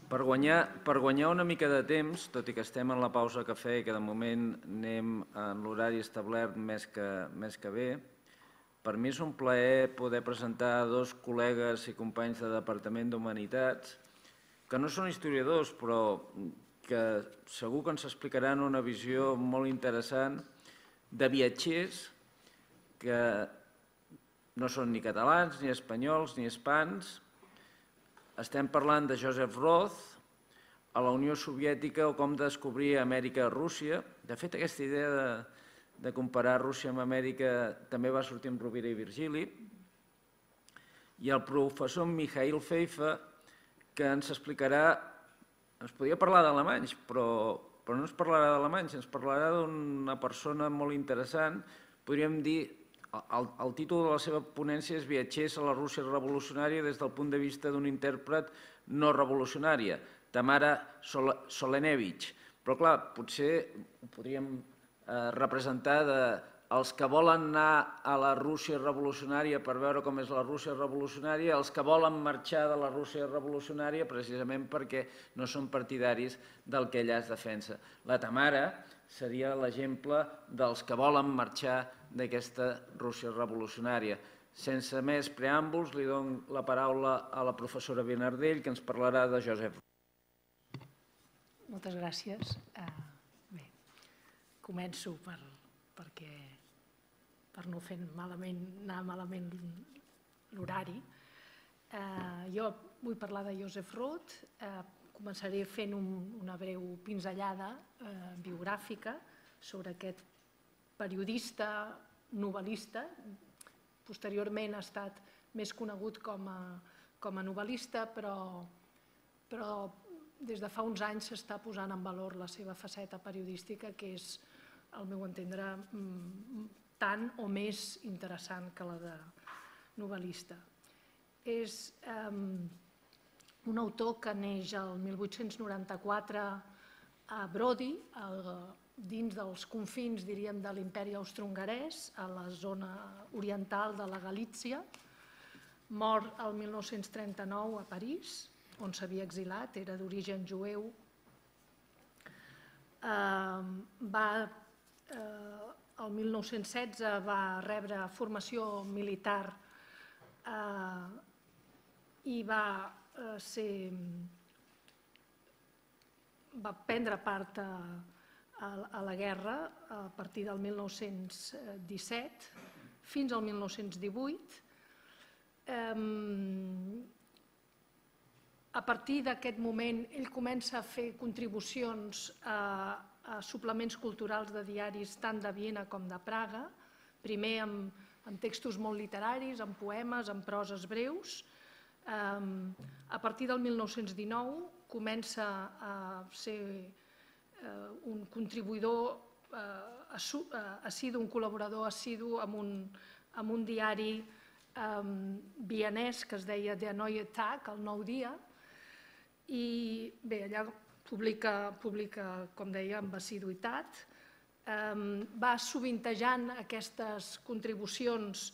Per guanyar una mica de temps, tot i que estem en la pausa cafè i que de moment anem en l'horari establert més que bé, per mi és un plaer poder presentar dos col·legues i companys de Departament d'Humanitats que no són historiadors, però que segur que ens explicaran una visió molt interessant de viatgers que no són ni catalans, ni espanyols, ni hispans. Estem parlant de Joseph Roth, a la Unió Soviètica o com descobrir Amèrica a Rússia. De fet, aquesta idea de comparar Rússia amb Amèrica també va sortir amb Rovira i Virgili. I el professor Michael Pfeiffer, que ens explicarà, ens podria parlar d'alemanys, però no ens parlarà d'alemanys, ens parlarà d'una persona molt interessant. Podríem dir, el títol de la seva ponència és Viatgers a la Rússia revolucionària des del punt de vista d'un intèrpret no revolucionària, Tamara Solenevich. Però clar, potser ho podríem representar dels que volen anar a la Rússia revolucionària per veure com és la Rússia revolucionària, els que volen marxar de la Rússia revolucionària precisament perquè no són partidaris del que allà es defensa. La Tamara seria l'exemple dels que volen marxar d'aquesta Rússia revolucionària. Sense més preàmbuls, li dono la paraula a la professora Benardell, que ens parlarà de Joseph. Moltes gràcies. Bé, començo per no fer anar malament l'horari. Jo vull parlar de Joseph Roth. Començaré fent una breu pinzellada biogràfica sobre aquest periodista, novel·lista. Posteriorment ha estat més conegut com a novel·lista, però des de fa uns anys s'està posant en valor la seva faceta periodística, que és, al meu entendre, tant o més interessant que la de novel·lista. És un autor que neix el 1894 a Brody, dins dels confins, diríem, de l'imperi austrohongarès, a la zona oriental de la Galícia. Mor el 1939 a París, on s'havia exilat, era d'origen jueu. El 1916 va rebre formació militar i va prendre part a la guerra a partir del 1917 fins al 1918. A partir d'aquest moment ell comença a fer contribucions a suplements culturals de diaris tant de Viena com de Praga, primer amb textos molt literaris, amb poemes, amb proses breus. A partir del 1919 comença a ser un contribuïdor assidu, un col·laborador assidu amb un diari vienès que es deia Der Neue Tag, el Nou Dia, i bé, allà publica, com deia, amb assiduïtat. Va sovintejant aquestes contribucions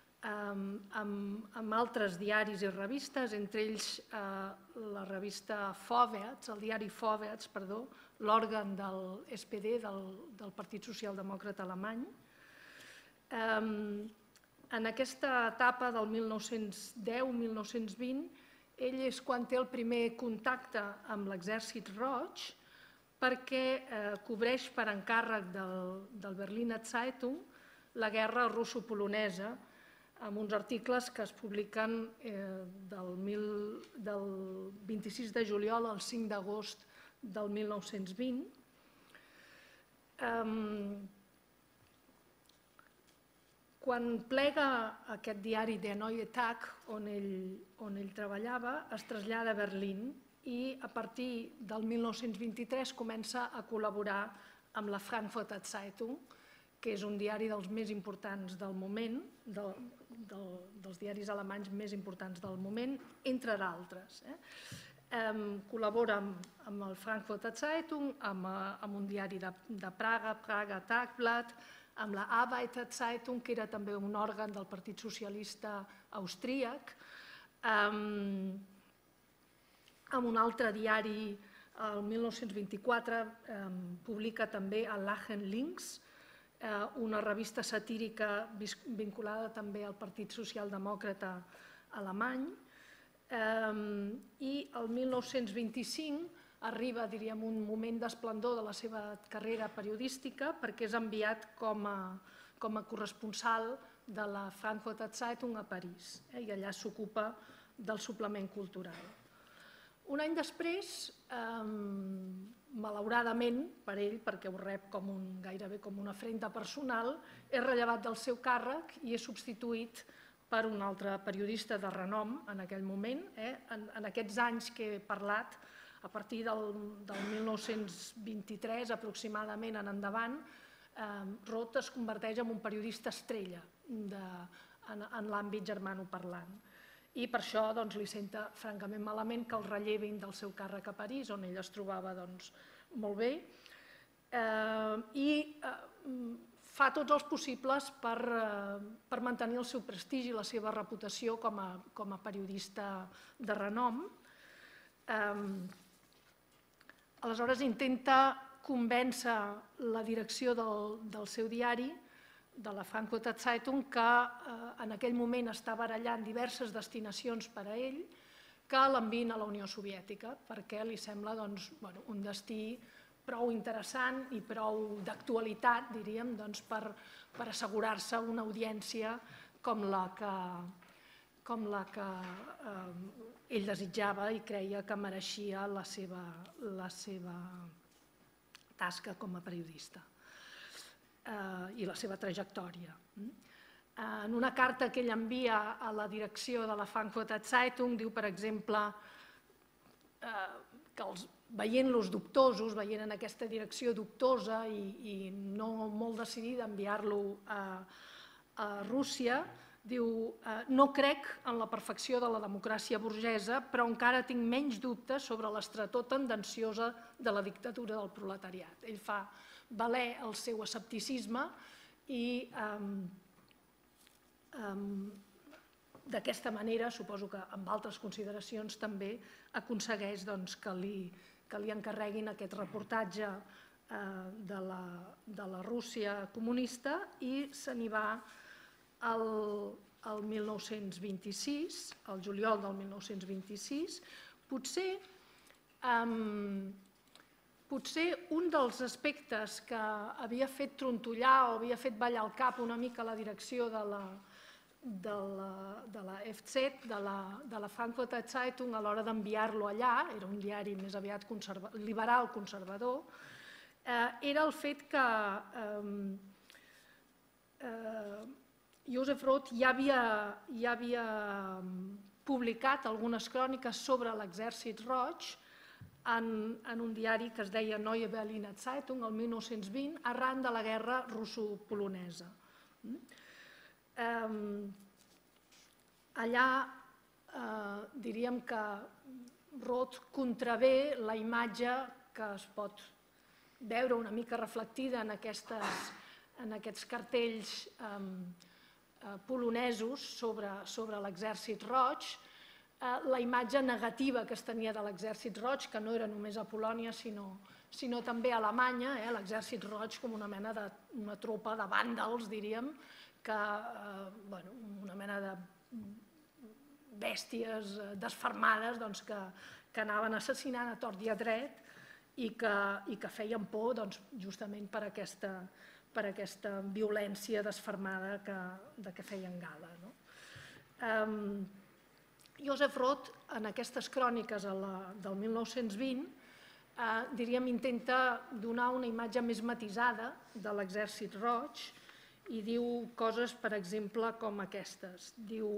amb altres diaris i revistes, entre ells la revista Vorwärts, el diari Vorwärts, l'òrgan del SPD, del Partit Socialdemòcrata Alemany. En aquesta etapa del 1910-1920, ell és quan té el primer contacte amb l'Exèrcit Roig, perquè cobreix per encàrrec del Berliner Zeitung la guerra russo-polonesa, amb uns articles que es publiquen del 26 de juliol al 5 d'agost del 1920. Quan plega aquest diari Der Neue Tag, on ell treballava, es trasllada a Berlín i a partir del 1923 comença a col·laborar amb la Frankfurter Zeitung, que és un diari dels més importants del moment, dels diaris alemanys més importants del moment, entre d'altres. Col·labora amb el Frankfurter Zeitung, amb un diari de Praga, Praga Tagblatt, amb la Arbeiter Zeitung, que era també un òrgan del Partit Socialista Austríac. amb un altre diari, el 1924, publica també a l'Aachen Links, una revista satírica vinculada també al Partit Socialdemòcrata alemany, i el 1925 arriba, diríem, un moment d'esplendor de la seva carrera periodística perquè és enviat com a corresponsal de la Frankfurter Zeitung a París, i allà s'ocupa del suplement cultural. Un any després, malauradament per ell, perquè ho rep gairebé com una afrenta personal, és rellevat del seu càrrec i és substituït per un altre periodista de renom en aquell moment. En aquests anys que he parlat, a partir del 1923 aproximadament en endavant, Roth es converteix en un periodista estrella en l'àmbit germanoparlant. I per això li senta francament malament que el rellevin del seu càrrec a París, on ell es trobava molt bé, i fa tots els possibles per mantenir el seu prestigi i la seva reputació com a periodista de renom. Aleshores intenta convèncer la direcció del seu diari, de la Frankfurter Zeitung, que en aquell moment està barallant diverses destinacions per a ell, que l'enviïn a la Unió Soviètica, perquè li sembla un destí prou interessant i prou d'actualitat, diríem, per assegurar-se una audiència com la que ell desitjava i creia que mereixia la seva tasca com a periodista i la seva trajectòria. En una carta que ell envia a la direcció de la Frankfurter Zeitung diu, per exemple, que veient-los dubtosos, veient en aquesta direcció dubtosa i no molt decidida a enviar-lo a Rússia, diu: no crec en la perfecció de la democràcia burgesa, però encara tinc menys dubtes sobre l'estretor tendenciosa de la dictadura del proletariat. Ell fa valer el seu escepticisme i d'aquesta manera, suposo que amb altres consideracions també, aconsegueix que li encarreguin aquest reportatge de la Rússia comunista i se n'hi va el 1926, el juliol del 1926. Potser un dels aspectes que havia fet trontollar o havia fet ballar el cap una mica la direcció de la FZ, de la Frankfurter Zeitung, a l'hora d'enviar-lo allà, era un diari més aviat liberal conservador, era el fet que Joseph Roth ja havia publicat algunes cròniques sobre l'Exèrcit Roig en un diari que es deia Neue Berliner Zeitung, el 1920, arran de la guerra russo-polonesa. Allà diríem que Roth contravé la imatge que es pot veure una mica reflectida en aquests cartells polonesos sobre l'Exèrcit Roig, la imatge negativa que es tenia de l'Exèrcit Roig, que no era només a Polònia, sinó també a Alemanya, l'Exèrcit Roig com una mena d'una tropa de vàndals, diríem, una mena de bèsties desfermades que anaven assassinant a tort i a dret i que feien por justament per aquesta violència desfermada de què feien gala. Joseph Roth, en aquestes cròniques del 1920, diríem, intenta donar una imatge més matisada de l'Exèrcit Roig i diu coses, per exemple, com aquestes. Diu: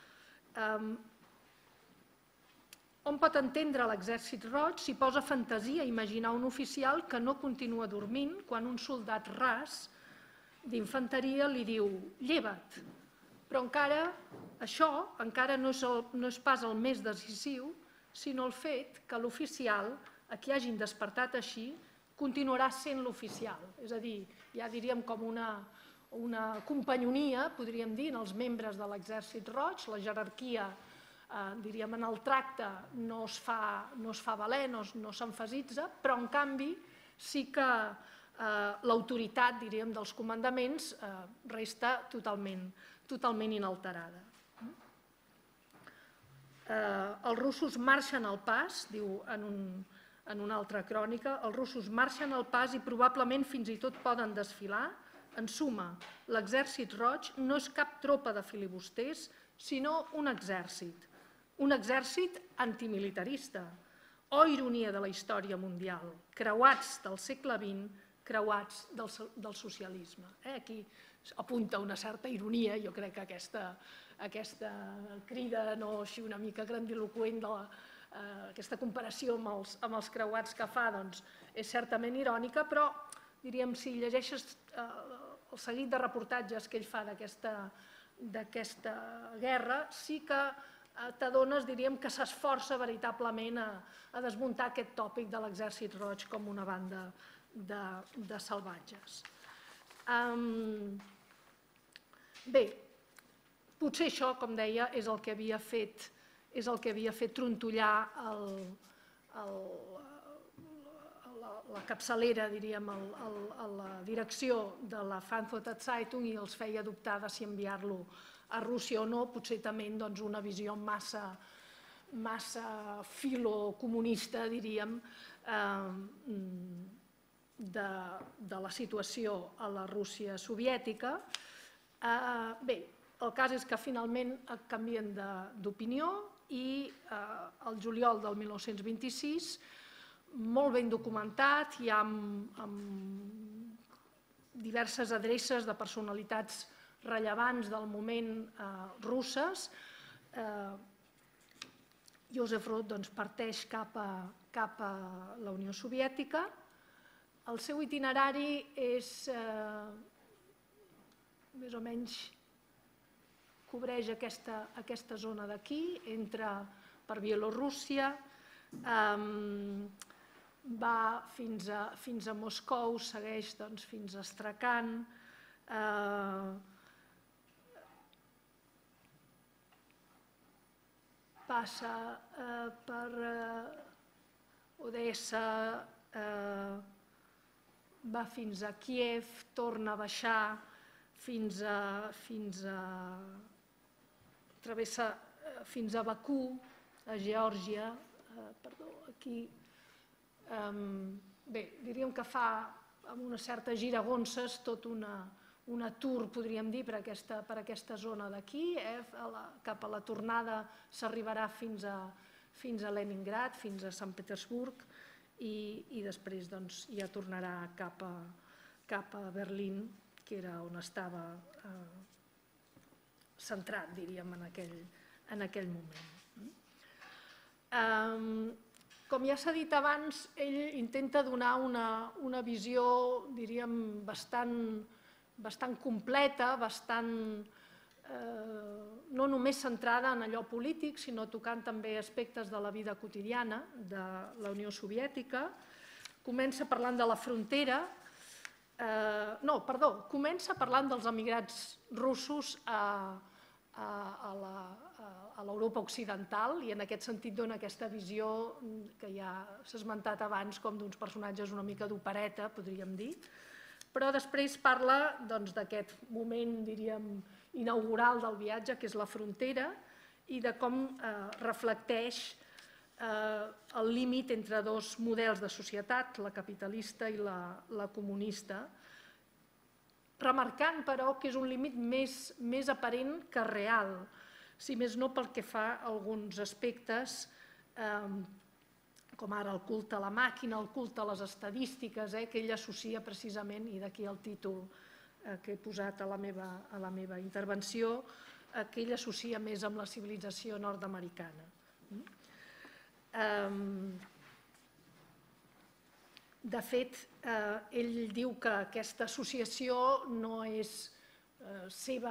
on pot entendre l'Exèrcit Roig si posa fantasia a imaginar un oficial que no continua dormint quan un soldat ras d'infanteria li diu «lleva't». Però això encara no és pas el més decisiu, sinó el fet que l'oficial, a qui hagin despertat així, continuarà sent l'oficial. És a dir, ja diríem com una companyonia, podríem dir, en els membres de l'Exèrcit Roig, la jerarquia diríem, en el tracte no es fa valer, no s'emfasitza, però en canvi sí que l'autoritat, diríem, dels comandaments resta totalment inalterada. Els russos marxen al pas, diu en una altra crònica, els russos marxen al pas i probablement fins i tot poden desfilar. En suma, l'exèrcit roig no és cap tropa de filibusters, sinó un exèrcit antimilitarista. Oh, ironia de la història mundial, creuats del segle XX, creuats del socialisme. Aquí apunta una certa ironia, jo crec que aquesta crida així una mica grandiloqüent, aquesta comparació amb els creuats que fa és certament irònica, però diríem, si llegeixes el seguit de reportatges que ell fa d'aquesta guerra, sí que t'adones, diríem, que s'esforça veritablement a desmuntar aquest tòpic de l'exèrcit roig com una banda de salvatges. Bé, potser això, com deia, és el que havia fet trontollar la capçalera, diríem, a la direcció de la Frankfurter Zeitung i els feia dubtar de si enviar-lo a Rússia o no, potser també una visió massa filocomunista, diríem, de la situació a la Rússia soviètica. Bé, el cas és que finalment canvien d'opinió i el juliol del 1926, molt ben documentat, hi ha diverses adreces de personalitats rellevants del moment russes. Joseph Roth parteix cap a la Unió Soviètica. El seu itinerari és, més o menys, cobreix aquesta zona d'aquí, entra per Bielorússia, va fins a Moscou, segueix fins a Astrakhan, passa per Odessa, va fins a Kíev, torna a baixar travessa fins a Bakú, a Geòrgia, aquí. Bé, diríem que fa amb unes certes giragonses tot una tour, podríem dir, per aquesta zona d'aquí. Cap a la tornada s'arribarà fins a Leningrad, fins a Sant Petersburg, i després ja tornarà cap a Berlín, que era on estava centrat, diríem, en aquell moment. Com ja s'ha dit abans, ell intenta donar una visió, diríem, bastant completa, no només centrada en allò polític, sinó tocant també aspectes de la vida quotidiana de la Unió Soviètica. Comença parlant de la frontera, comença parlant dels emigrats russos a l'Europa occidental, i en aquest sentit dona aquesta visió que ja s'ha esmentat abans com d'uns personatges una mica d'opereta, podríem dir, però després parla d'aquest moment, diríem, inaugural del viatge, que és la frontera, i de com reflecteix el límit entre dos models de societat, la capitalista i la comunista, remarcant, però, que és un límit més aparent que real, si més no pel que fa a alguns aspectes, com ara el culte a la màquina, el culte a les estadístiques, que ell associa precisament, i d'aquí el títol que he posat a la meva intervenció, que ell associa més amb la civilització nord-americana. De fet, ell diu que aquesta associació no és seva,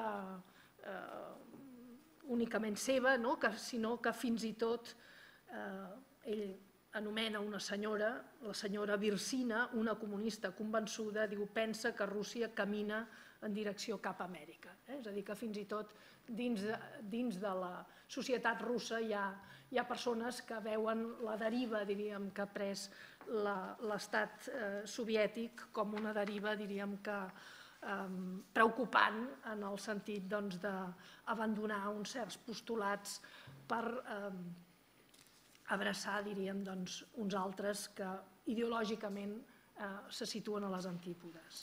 únicament seva, sinó que fins i tot ell anomena una senyora, la senyora Virsina, una comunista convençuda, diu, pensa que Rússia camina en direcció cap a Amèrica. És a dir, que fins i tot dins de la societat russa hi ha persones que veuen la deriva, diríem, que ha pres l'estat soviètic com una deriva, diríem, que preocupant en el sentit d'abandonar uns certs postulats per abraçar, diríem, uns altres que ideològicament se situen a les antípodes.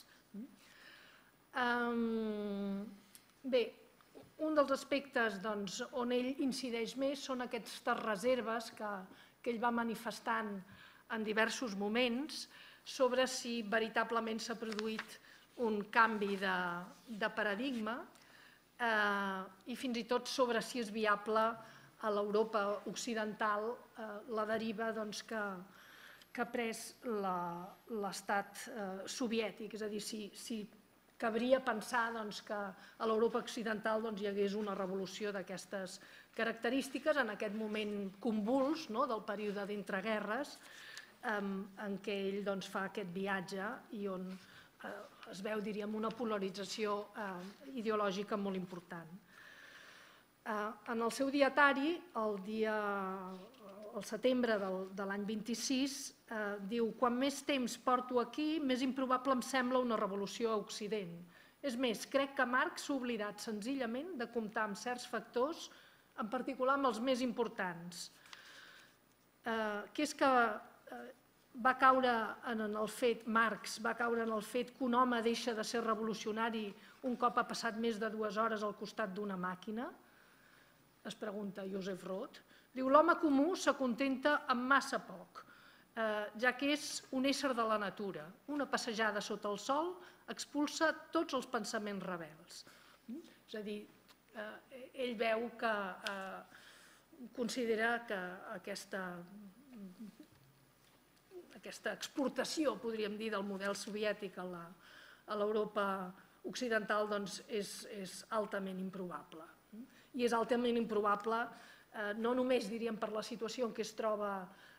Bé, un dels aspectes on ell incideix més són aquestes reserves que ell va manifestant en diversos moments sobre si veritablement s'ha produït un canvi de paradigma i fins i tot sobre si és viable a l'Europa occidental la deriva que ha pres l'estat soviètic, és a dir, si cabria pensar que a l'Europa occidental hi hagués una revolució d'aquestes característiques en aquest moment convuls del període d'entreguerres en què ell fa aquest viatge i on es veu, diríem, una polarització ideològica molt important. En el seu dietari, el setembre de l'any 26, diu: «Quan més temps porto aquí, més improbable em sembla una revolució a Occident. És més, crec que Marx s'ha oblidat senzillament de comptar amb certs factors, en particular amb els més importants, que és que va caure en el fet, Marx va caure en el fet que un home deixa de ser revolucionari un cop ha passat més de 2 hores al costat d'una màquina?» Es pregunta Joseph Roth. Diu: «L'home comú s'acontenta amb massa poc, ja que és un ésser de la natura. Una passejada sota el sol expulsa tots els pensaments rebels». És a dir, ell veu que considera que aquesta exportació, podríem dir, del model soviètic a l'Europa occidental és altament improbable. I és altament improbable no només, diríem, per la situació en què es troba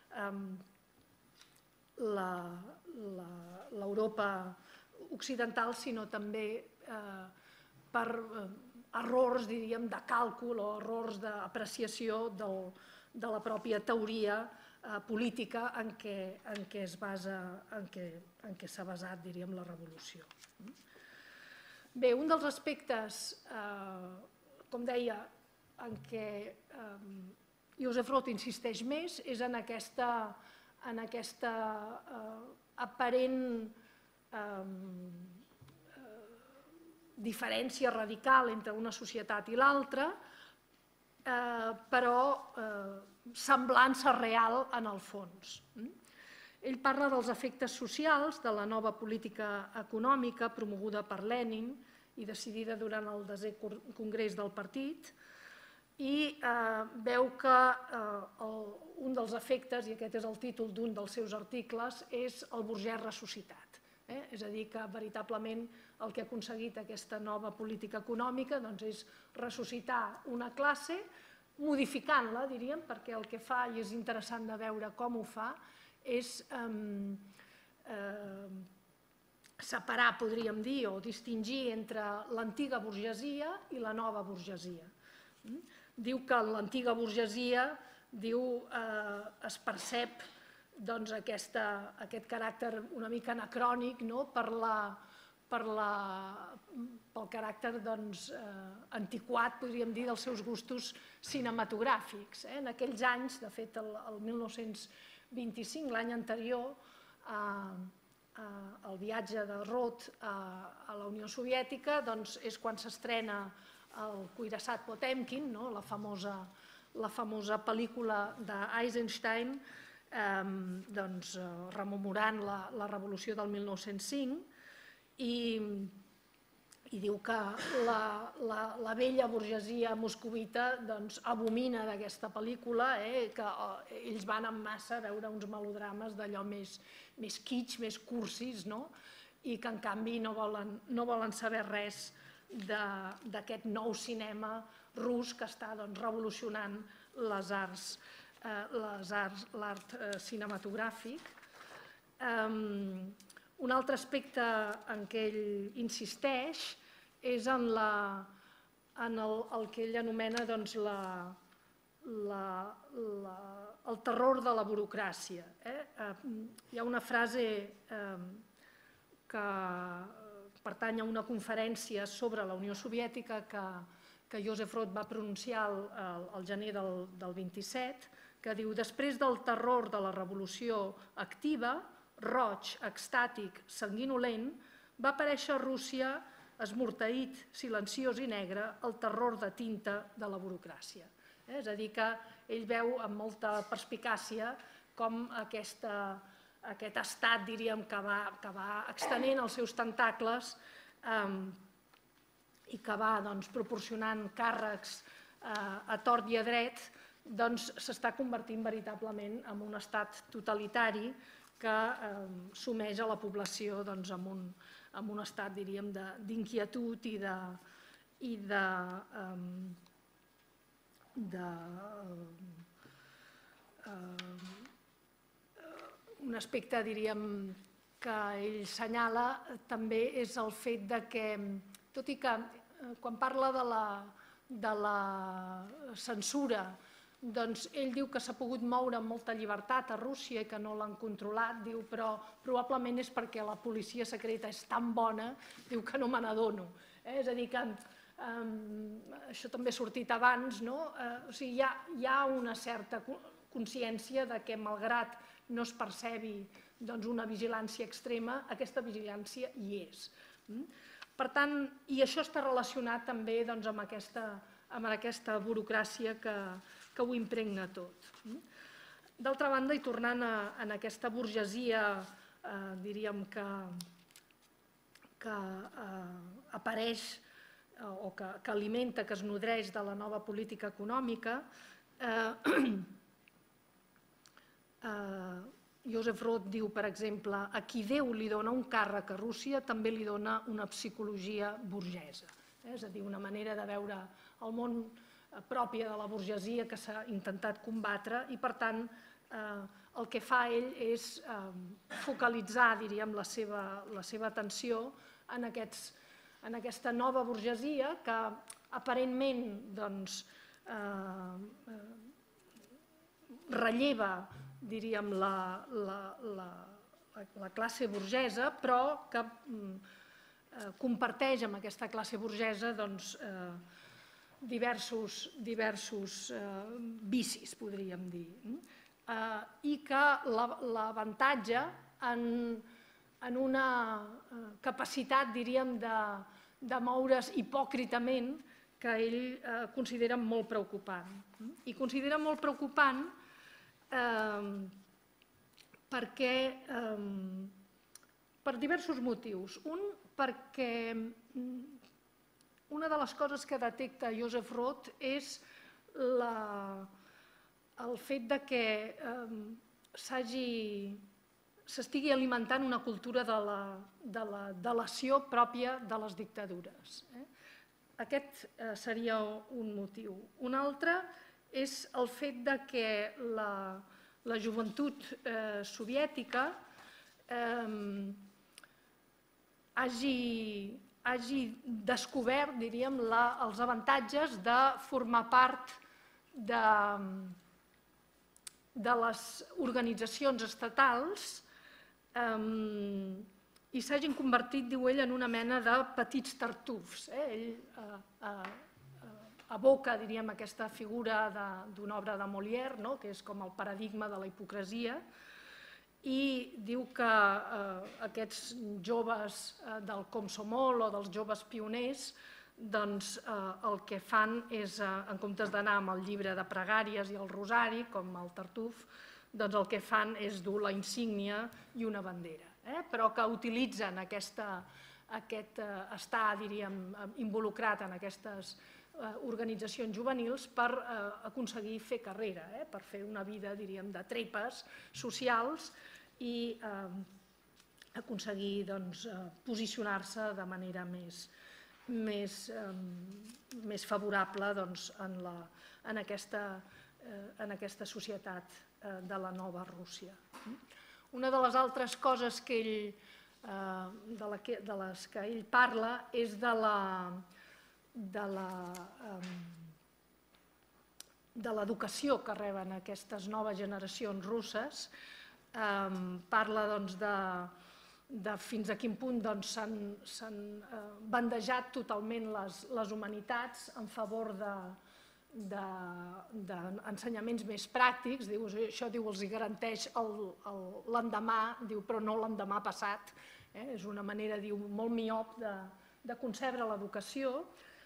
l'Europa occidental, sinó també per errors, diríem, de càlcul o errors d'apreciació de la pròpia teoria política en què s'ha basat, diríem, la revolució. Bé, un dels aspectes, com deia, en què Joseph Roth insisteix més és en aquesta aparent diferència radical entre una societat i l'altra, però semblança real en el fons. Ell parla dels efectes socials de la nova política econòmica promoguda per Lenin i decidida durant el 10è congrés del partit, i veu que un dels efectes, i aquest és el títol d'un dels seus articles, és el burgès ressuscitat. És a dir, que veritablement el que ha aconseguit aquesta nova política econòmica és ressuscitar una classe, modificant-la, diríem, perquè el que fa, i és interessant de veure com ho fa, és separar, podríem dir, o distingir entre l'antiga burgesia i la nova burgesia. Diu que en l'antiga burgesia es percep aquest caràcter una mica anacrònic pel caràcter antiquat, podríem dir, dels seus gustos cinematogràfics. En aquells anys, de fet, el 1925, l'any anterior al viatge de Roth a la Unió Soviètica, és quan s'estrena el Cuirassat Potemkin, la famosa pel·lícula d'Eisenstein, rememorant la revolució del 1905, i diu que la vella burgesia moscovita abomina d'aquesta pel·lícula, que ells van en massa a veure uns melodrames d'allò més kitsch, més cursis, i que en canvi no volen saber res d'aquest nou cinema rus que està revolucionant l'art cinematogràfic. Un altre aspecte en què ell insisteix és en en el que ell anomena el terror de la burocràcia. Hi ha una frase que pertany a una conferència sobre la Unió Soviètica que Joseph Roth va pronunciar al gener del 27, que diu: després del terror de la revolució activa, roig, extàtic, sanguinolent, va aparèixer a Rússia, esmorteït, silenciós i negre, el terror de tinta de la burocràcia. És a dir, que ell veu amb molta perspicàcia com aquest estat, diríem, que va extenent els seus tentacles i que va proporcionant càrrecs a tort i a dret, s'està convertint veritablement en un estat totalitari que sumeix a la població en un estat, diríem, d'inquietud i un aspecte, diríem, que ell assenyala també és el fet que, tot i que quan parla de la censura, doncs ell diu que s'ha pogut moure amb molta llibertat a Rússia i que no l'han controlat, diu, però probablement és perquè la policia secreta és tan bona, diu, que no me n'adono. És a dir, que això també ha sortit abans, no? O sigui, hi ha una certa consciència que, malgrat no es percebi una vigilància extrema, aquesta vigilància hi és. Per tant, i això està relacionat també amb aquesta burocràcia que ho impregna tot. D'altra banda, i tornant a aquesta burgesia, diríem, que apareix o que alimenta, que es nodreix de la nova política econòmica, Joseph Roth diu, per exemple, a qui Déu li dona un càrrec a Rússia també li dona una psicologia burgesa. És a dir, una manera de veure el món pròpia de la burgesia que s'ha intentat combatre i, per tant, el que fa ell és focalitzar, diríem, la seva atenció en aquesta nova burgesia que aparentment relleva, diríem, la classe burgesa, però que comparteix amb aquesta classe burgesa diversos vicis, podríem dir, i que l'avantatge en una capacitat, diríem, de moure's hipòcritament que ell considera molt preocupant. I considera molt preocupant perquè, per diversos motius. Un, perquè una de les coses que detecta Joseph Roth és el fet que s'estigui alimentant una cultura de la delació pròpia de les dictadures. Aquest seria un motiu. Un altre és el fet que la joventut soviètica hagi descobert, diríem, els avantatges de formar part de les organitzacions estatals i s'hagin convertit, diu ell, en una mena de petits tartufs. Ell evoca, diríem, aquesta figura d'una obra de Molière, que és com el paradigma de la hipocresia, i diu que aquests joves del Komsomol o dels joves pioners el que fan és, en comptes d'anar amb el llibre de pregàries i el rosari, com el tartuf, doncs el que fan és dur la insígnia i una bandera, però que utilitzen estar, diríem, involucrat en aquestes organitzacions juvenils per aconseguir fer carrera, per fer una vida, diríem, de trepes socials i aconseguir posicionar-se de manera més favorable en aquesta societat de la nova Rússia. Una de les altres coses de les que ell parla és de l'educació que reben aquestes noves generacions russes, parla de fins a quin punt s'han bandejat totalment les humanitats en favor d'ensenyaments més pràctics. Això els garanteix l'endemà, però no l'endemà passat. És una manera molt miop de concebre l'educació.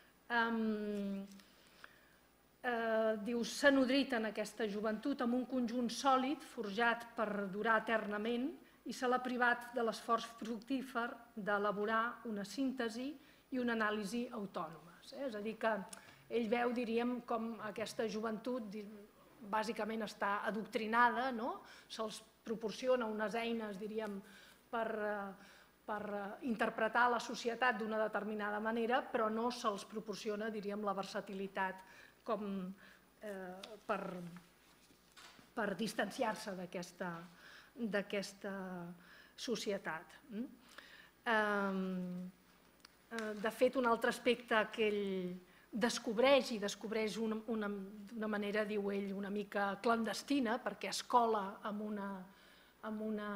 S'ha nodrit en aquesta joventut amb un conjunt sòlid forjat per durar eternament i se l'ha privat de l'esforç fructífer d'elaborar una síntesi i una anàlisi autònomes. És a dir, que ell veu, diríem, com aquesta joventut bàsicament està adoctrinada, se'ls proporciona unes eines, diríem, per interpretar la societat d'una determinada manera, però no se'ls proporciona, diríem, la versatilitat com per distanciar-se d'aquesta societat. De fet, un altre aspecte que ell descobreix, i descobreix d'una manera, diu ell, una mica clandestina, perquè es cola en una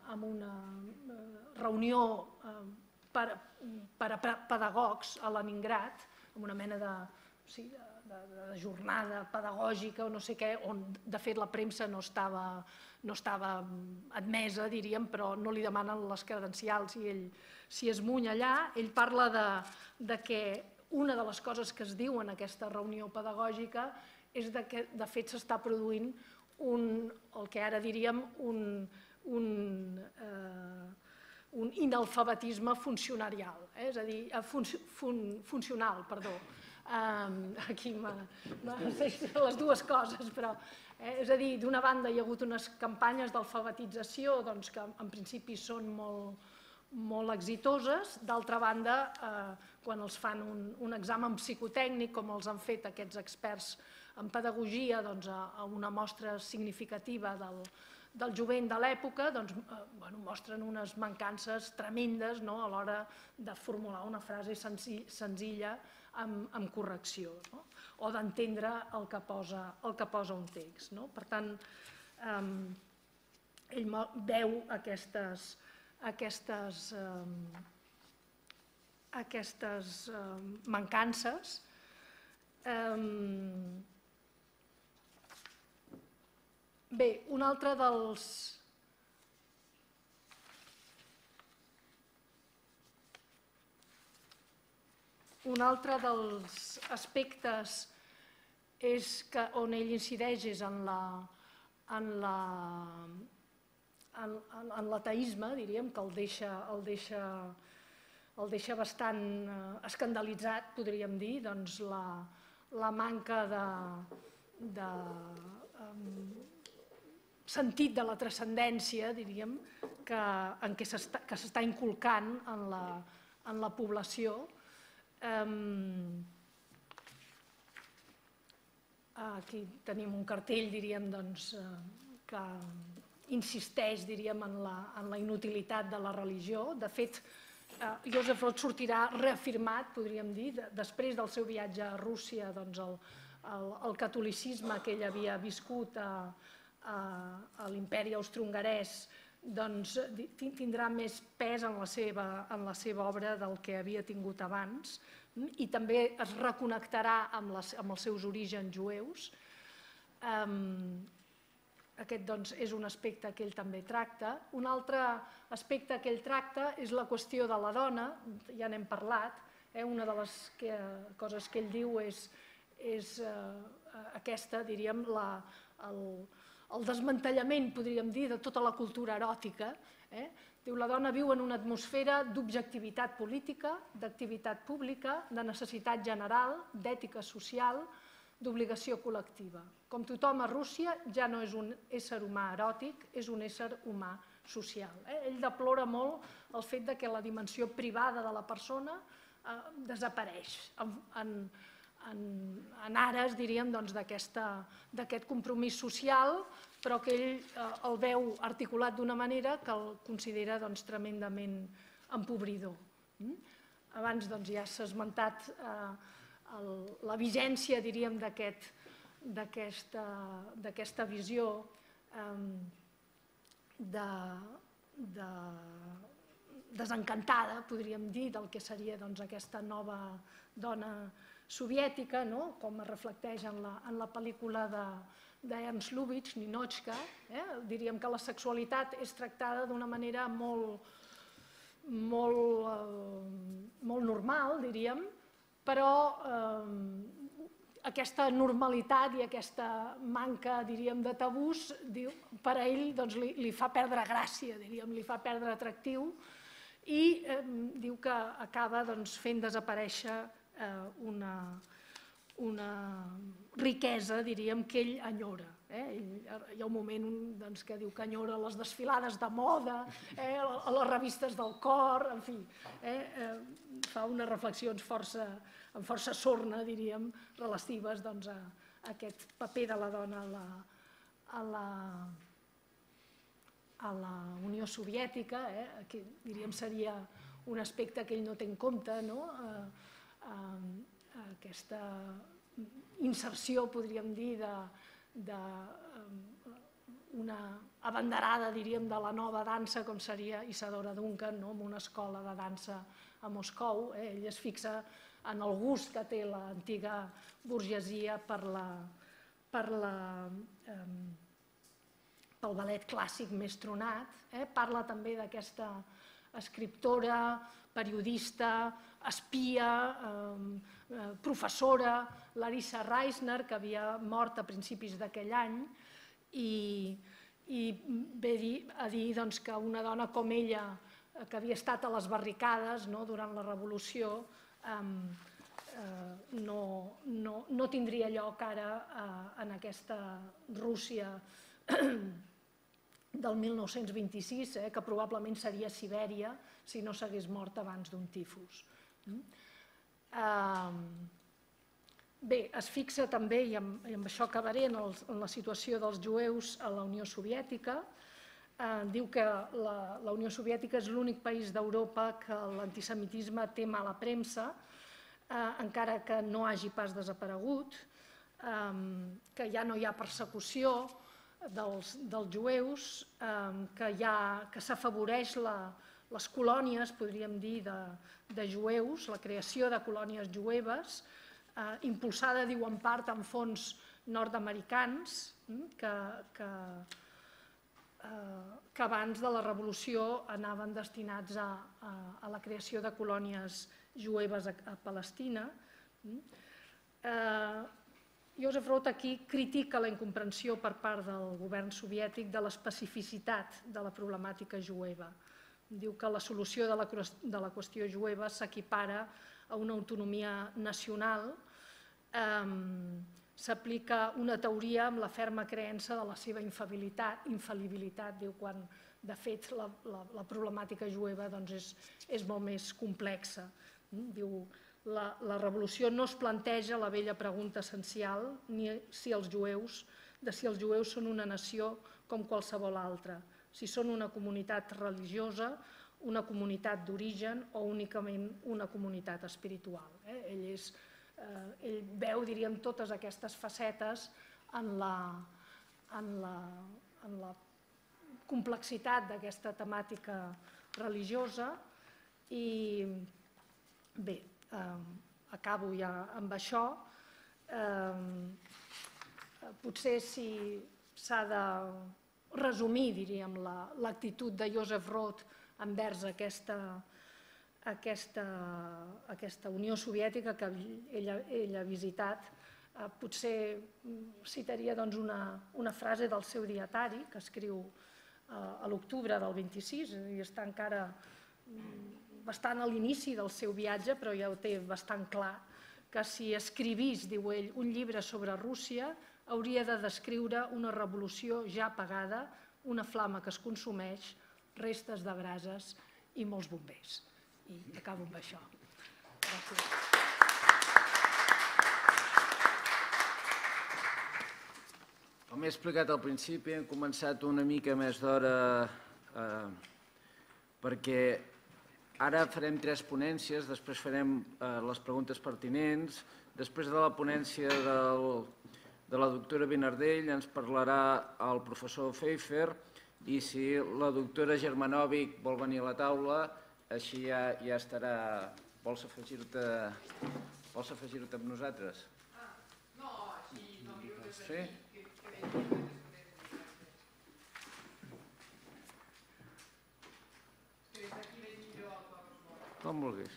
reunió per a pedagogs a Leningrad, en una mena de jornada pedagògica o no sé què, on de fet la premsa no estava admesa, diríem, però no li demanen les credencials i ell s'hi esmuny allà. Ell parla de que una de les coses que es diu en aquesta reunió pedagògica és que de fet s'està produint el que ara diríem un inalfabetisme funcionarial, és a dir, funcional, perdó. Aquí les dues coses, però és a dir, d'una banda hi ha hagut unes campanyes d'alfabetització que en principi són molt exitoses, d'altra banda, quan els fan un examen psicotècnic, com els han fet aquests experts en pedagogia a una mostra significativa del jovent de l'època, mostren unes mancances tremendes a l'hora de formular una frase senzilla amb correcció o d'entendre el que posa un text. Per tant, ell veu aquestes mancances. Bé, un altre dels aspectes on ell incideix és en l'ateisme, diríem, que el deixa bastant escandalitzat, podríem dir, la manca de sentit de la transcendència, diríem, que s'està inculcant en la població. Aquí tenim un cartell, diríem, que insisteix, diríem, en la inutilitat de la religió. De fet, Joseph Roth sortirà reafirmat, podríem dir, després del seu viatge a Rússia, el catolicisme que ell havia viscut a l'imperi austrohongarès tindrà més pes en la seva obra del que havia tingut abans i també es reconnectarà amb els seus orígens jueus. Aquest és un aspecte que ell també tracta. Un altre aspecte que ell tracta és la qüestió de la dona, ja n'hem parlat. Una de les coses que ell diu és aquesta, diríem, el desmantellament, podríem dir, de tota la cultura eròtica. Diu, la dona viu en una atmosfera d'objectivitat política, d'activitat pública, de necessitat general, d'ètica social, d'obligació col·lectiva. Com tothom a Rússia, ja no és un ésser humà eròtic, és un ésser humà social. Ell deplora molt el fet que la dimensió privada de la persona desapareix en ares, diríem, d'aquest compromís social, però que ell el veu articulat d'una manera que el considera tremendament empobridor. Abans ja s'ha esmentat la vigència, diríem, d'aquesta visió desencantada, podríem dir, del que seria aquesta nova dona soviètica, com es reflecteix en la pel·lícula d'Ernst Lubitsch, Ninotchka. Diríem que la sexualitat és tractada d'una manera molt normal, diríem, però aquesta normalitat i aquesta manca, diríem, de tabús, per a ell li fa perdre gràcia, diríem, li fa perdre atractiu, i diu que acaba fent desaparèixer una riquesa, diríem, que ell enyora. Hi ha un moment que diu que enyora les desfilades de moda, les revistes del cor, en fi, fa unes reflexions amb força sorna, diríem, relatives a aquest paper de la dona a la Unió Soviètica, que diríem seria un aspecte que ell no té en compte, aquesta inserció, podríem dir, d'una abanderada, diríem, de la nova dansa, com seria Isadora Duncan, en una escola de dansa a Moscou. Ell es fixa en el gust que té l'antiga burgesia pel ballet clàssic més tronat. Parla també d'aquesta escriptora, periodista, espia, professora, Larissa Reisner, que havia mort a principis d'aquell any, i ve a dir que una dona com ella, que havia estat a les barricades durant la Revolució, no tindria lloc ara en aquesta Rússia del 1926, que probablement seria Sibèria si no s'hagués mort abans d'un tifus. Bé, es fixa també, i amb això acabaré, en la situació dels jueus a la Unió Soviètica. Diu que la Unió Soviètica és l'únic país d'Europa que l'antisemitisme té mala premsa, encara que no hagi pas desaparegut, que ja no hi ha persecució dels jueus, que s'afavoreix les colònies, podríem dir, de jueus, la creació de colònies jueves, impulsada, diu, en part amb fons nord-americans, que abans de la Revolució anaven destinats a la creació de colònies jueves a Palestina. Joseph Roth aquí critica la incomprensió per part del govern soviètic de l'especificitat de la problemàtica jueva. Diu que la solució de la qüestió jueva s'equipara a una autonomia nacional, s'aplica una teoria amb la ferma creença de la seva infal·libilitat, diu, quan de fet la problemàtica jueva és molt més complexa. Diu, la revolució no es planteja la vella pregunta essencial de si els jueus són una nació com qualsevol altra, si són una comunitat religiosa, una comunitat d'origen o únicament una comunitat espiritual. Ell veu, diríem, totes aquestes facetes en la complexitat d'aquesta temàtica religiosa. I bé, acabo ja amb això. Potser si s'ha de resumir, diríem, l'actitud de Joseph Roth envers aquesta Unió Soviètica que ell ha visitat, potser citaria una frase del seu dietari que escriu a l'octubre del 26, i està encara bastant a l'inici del seu viatge, però ja ho té bastant clar, que si escrivís, diu ell, un llibre sobre Rússia, hauria de descriure una revolució ja apagada, una flama que es consumeix, restes de brases i molts bombers. I acabo amb això. Gràcies. Com he explicat al principi, hem començat una mica més d'hora perquè ara farem 3 ponències, després farem les preguntes pertinents, Després de la ponència de la doctora Vinardell ens parlarà el professor Pfeiffer i si la doctora Germanovic vol venir a la taula, així ja estarà. Vols afegir-te amb nosaltres? No, així no diu res Sí? Com vulguis.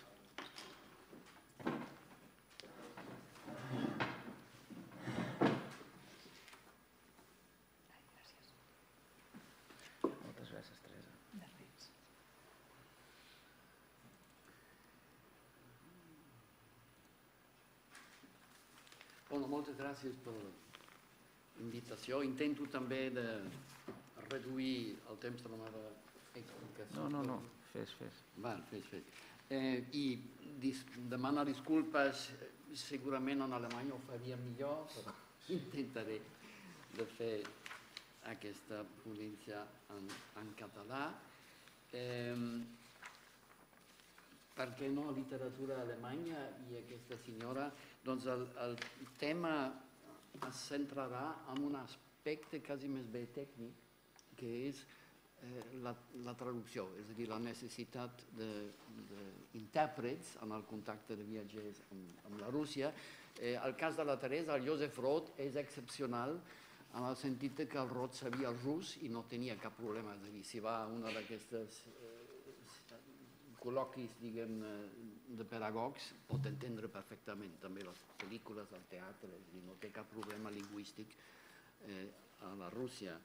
Moltes gràcies, Teresa. De res. Bueno, moltes gràcies per l'invitació. Intento també de reduir el temps de la meva explicació. No, fes. Va, fes. I demanar disculpes, segurament en alemany ho faria millor, però intentaré de fer aquesta ponència en català. Per què no literatura alemanya i aquesta senyora? Doncs el tema es centrarà en un aspecte quasi més bé tècnic, que és la traducció, és a dir, la necessitat d'intèrprets en el contacte de viatgers amb la Rússia. El cas de la Teresa, el Josef Roth, és excepcional en el sentit que el Roth sabia el rus i no tenia cap problema. És a dir, si va a una d'aquestes col·loquis, diguem, de pedagogs, pot entendre perfectament també les pel·lícules, el teatre, i no té cap problema lingüístic a la Rússia.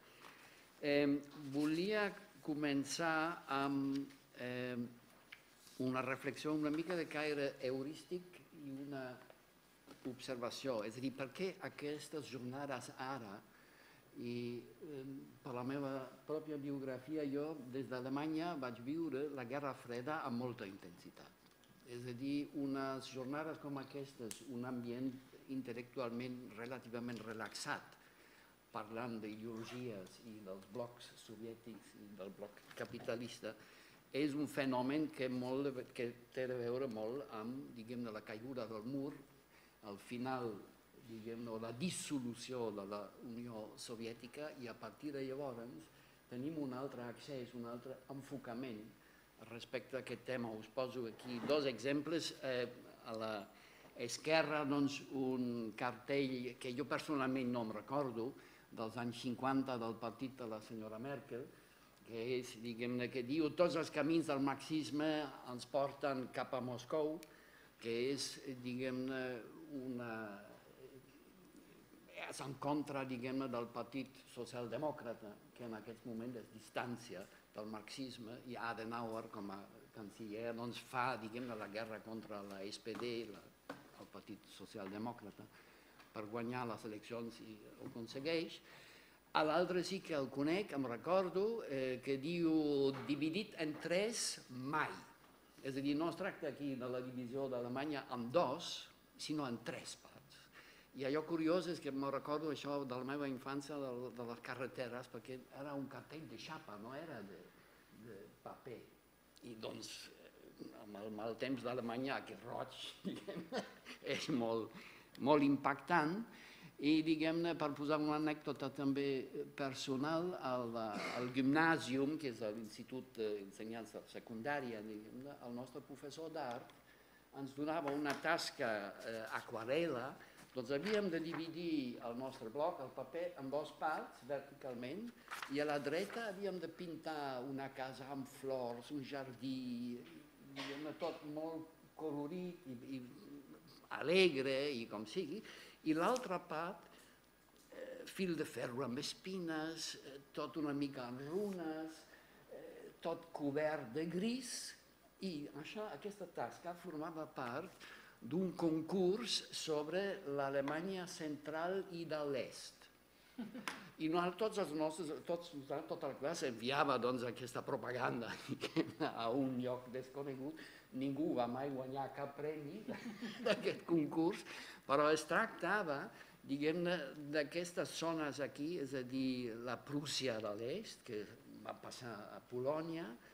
Volia començar amb una reflexió una mica de caire heurístic i una observació. És a dir, per què aquestes jornades ara, i per la meva pròpia biografia, jo des d'Alemanya vaig viure la Guerra Freda amb molta intensitat. És a dir, unes jornades com aquestes, un ambient intel·lectualment relativament relaxat, parlant d'ideologies i dels blocs soviètics i del bloc capitalista, és un fenomen que té a veure molt amb, diguem-ne, la caiguda del mur, al final, diguem-ne, la dissolució de la Unió Soviètica, i a partir de llavors tenim un altre accés, un altre enfocament respecte a aquest tema. Us poso aquí dos exemples. A l'esquerra, doncs, un cartell que jo personalment no em recordo, dels anys 50 del partit de la senyora Merkel, que és, diguem-ne, que diu tots els camins del marxisme ens porten cap a Moscou, que és, diguem-ne, és en contra, diguem-ne, del Partit Socialdemòcrata, que en aquest moment es distància del marxisme, i Adenauer, com a canciller, doncs fa, diguem-ne, la guerra contra la SPD, el Partit Socialdemòcrata, per guanyar les eleccions, i ho aconsegueix. A l'altre sí que el conec, em recordo, que diu dividit en tres mai. És a dir, no es tracta aquí de la divisió d'Alemanya en dos, sinó en tres parts. I allò curiós és que me'n recordo això de la meva infància, de les carreteres, perquè era un cartell de xapa, no era de paper. I doncs, amb el temps d'Alemanya, aquest roig, diguem-ne, és molt impactant. I, diguem-ne, per posar una anècdota també personal, al Gymnasium, que és l'Institut d'Ensenyança Secundària, diguem-ne, el nostre professor d'art ens donava una tasca aquarel·la. Doncs havíem de dividir el nostre bloc, el paper, en dues parts, verticalment, i a la dreta havíem de pintar una casa amb flors, un jardí, diguem-ne, tot molt colorit i alegre, i com sigui, i l'altra part, fil de ferro amb espines, tot una mica en runes, tot cobert de gris, i aquesta tasca formava part d'un concurs sobre l'Alemanya central i de l'est. I tota la classe enviava aquesta propaganda a un lloc desconegut. Ningú va mai guanyar cap premi d'aquest concurs, però es tractava, diguem-ne, d'aquestes zones aquí, és a dir, la Prússia de l'est, que va passar a Polònia,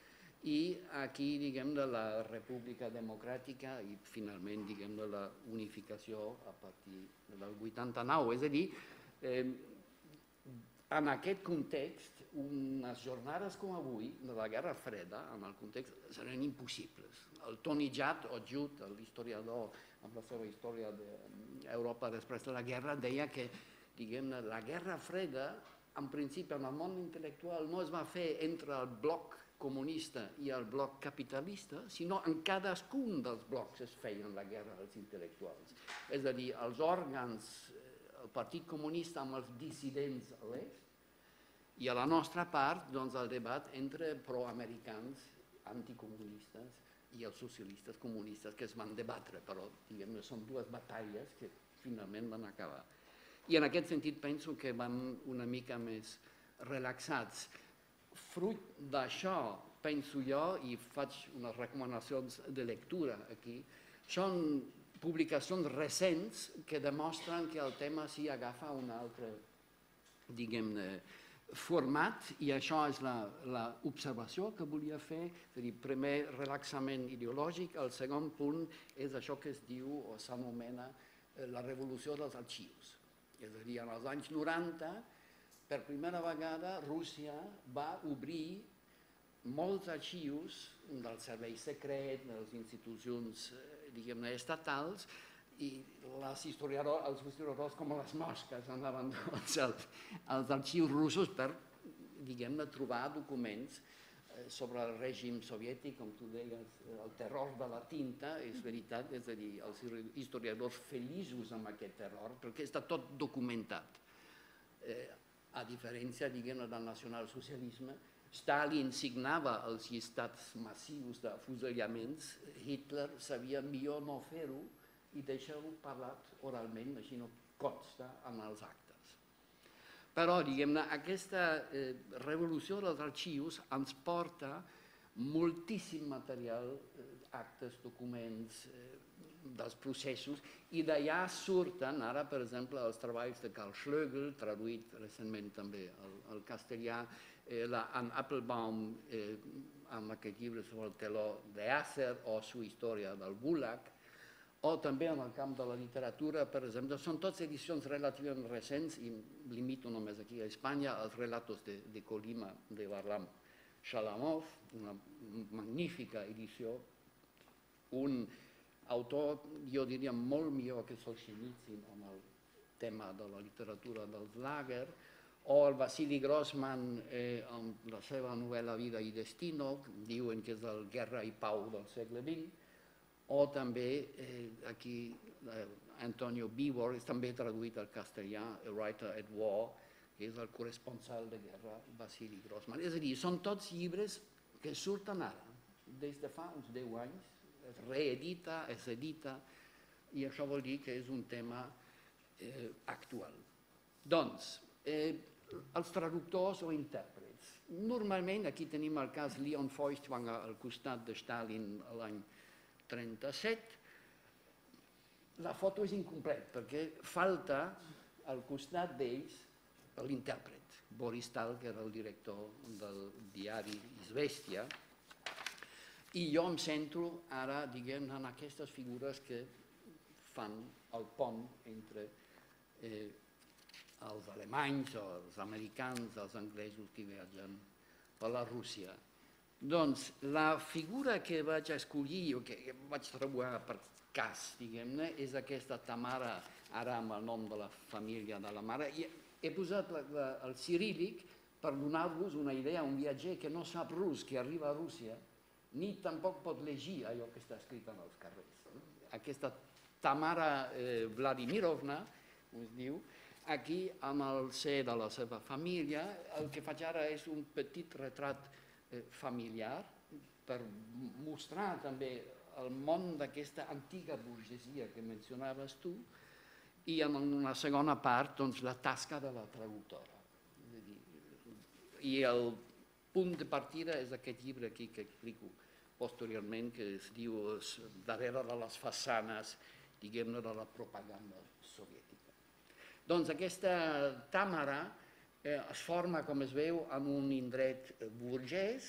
i aquí, diguem, de la República Democràtica i finalment, diguem, de la unificació a partir del 89. És a dir, en aquest context, unes jornades com avui, de la Guerra Freda, en el context, seran impossibles. El Tony Judt, o Judd, l'historiador amb la seva història d'Europa després de la guerra, deia que, diguem, la Guerra Freda, en principi, en el món intel·lectual, no es va fer entre el bloc comunista i el bloc capitalista, sinó en cadascun dels blocs es feien la guerra dels intel·lectuals. És a dir, els òrgans, el Partit Comunista amb els dissidents a l'est, i a la nostra part, doncs, el debat entre proamericans, anticomunistes i els socialistes comunistes que es van debatre, però, diguem-ne, són dues batalles que finalment van acabar. I en aquest sentit penso que van una mica més relaxats. Fruit d'això, penso jo, i faig unes recomanacions de lectura aquí, són publicacions recents que demostren que el tema sí agafa un altre, diguem-ne, format, i això és l'observació que volia fer. És a dir, primer, relaxament ideològic, el segon punt és això que es diu o s'anomena la revolució dels arxius. És a dir, en els anys 90, per primera vegada, Rússia va obrir molts arxius del servei secret, de les institucions, diguem-ne, estatals, i els historiadors com les mosques anaven als arxius russos per, diguem-ne, trobar documents sobre el règim soviètic, com tu deies, el terror de la tinta, és veritat, és a dir, els historiadors feliços amb aquest terror, perquè està tot documentat. A diferència, diguem-ne, del nacionalsocialisme, Stalin signava els llistats massius de fusellaments, Hitler sabia millor no fer-ho i deixar-ho parlat oralment, així no consta en els actes. Però, diguem-ne, aquesta revolució dels arxius ens porta moltíssim material, actes, documents, dels processos, i d'allà surten ara, per exemple, els treballs de Carl Schlögl, traduït recentment també al castellà, en Applebaum, amb aquest llibre sobre el teló d'Acer, o su història del Gulag, o també en el camp de la literatura, per exemple, són totes edicions relativament recents, i limito només aquí a Espanya, els relatos de Colima, de Varlam Shalamov, una magnífica edició, un autor, jo diria, molt millor que Solzhenitsyn amb el tema de la literatura dels Lager, o el Vassili Grossman amb la seva novel·la Vida i Destino, diuen que és el Guerra i Pau del segle XX, o també aquí Antonio Bivor, és també traduït al castellà, A Writer at War, que és el corresponsal de guerra, Vassili Grossman. És a dir, són tots llibres que surten ara, des de fa uns 10 anys, es reedita, es edita, i això vol dir que és un tema actual. Doncs, els traductors o intèrprets. Normalment, aquí tenim el cas Leon Feuchtwanger al costat de Stalin l'any 1937. La foto és incompleta perquè falta al costat d'ells l'intèrpret, Boris Tal, que era el director del diari Izvestia, i jo em centro ara, diguem, en aquestes figures que fan el pont entre els alemanys, els americans, els anglesos que viatgen per la Rússia. Doncs la figura que vaig escollir, o que vaig trobar per cas, diguem-ne, és aquesta Tamara, ara amb el nom de la família de la mare. He posat el ciríl·lic per donar-vos una idea, un viatger que no sap rus, que arriba a Rússia, ni tampoc pot llegir allò que està escrit en els carrers. Aquesta Tamara Vladimirovna, com es diu, aquí, amb el ser de la seva família, el que faig ara és un petit retrat familiar per mostrar també el món d'aquesta antiga burgesia que mencionaves tu, i en una segona part, doncs, la tasca de la traductora. I el punt de partida és aquest llibre aquí que explico posteriorment, que es diu Darrere de les façanes, diguem-ne, de la propaganda soviètica. Doncs aquesta Tàmara es forma, com es veu, en un indret burgès,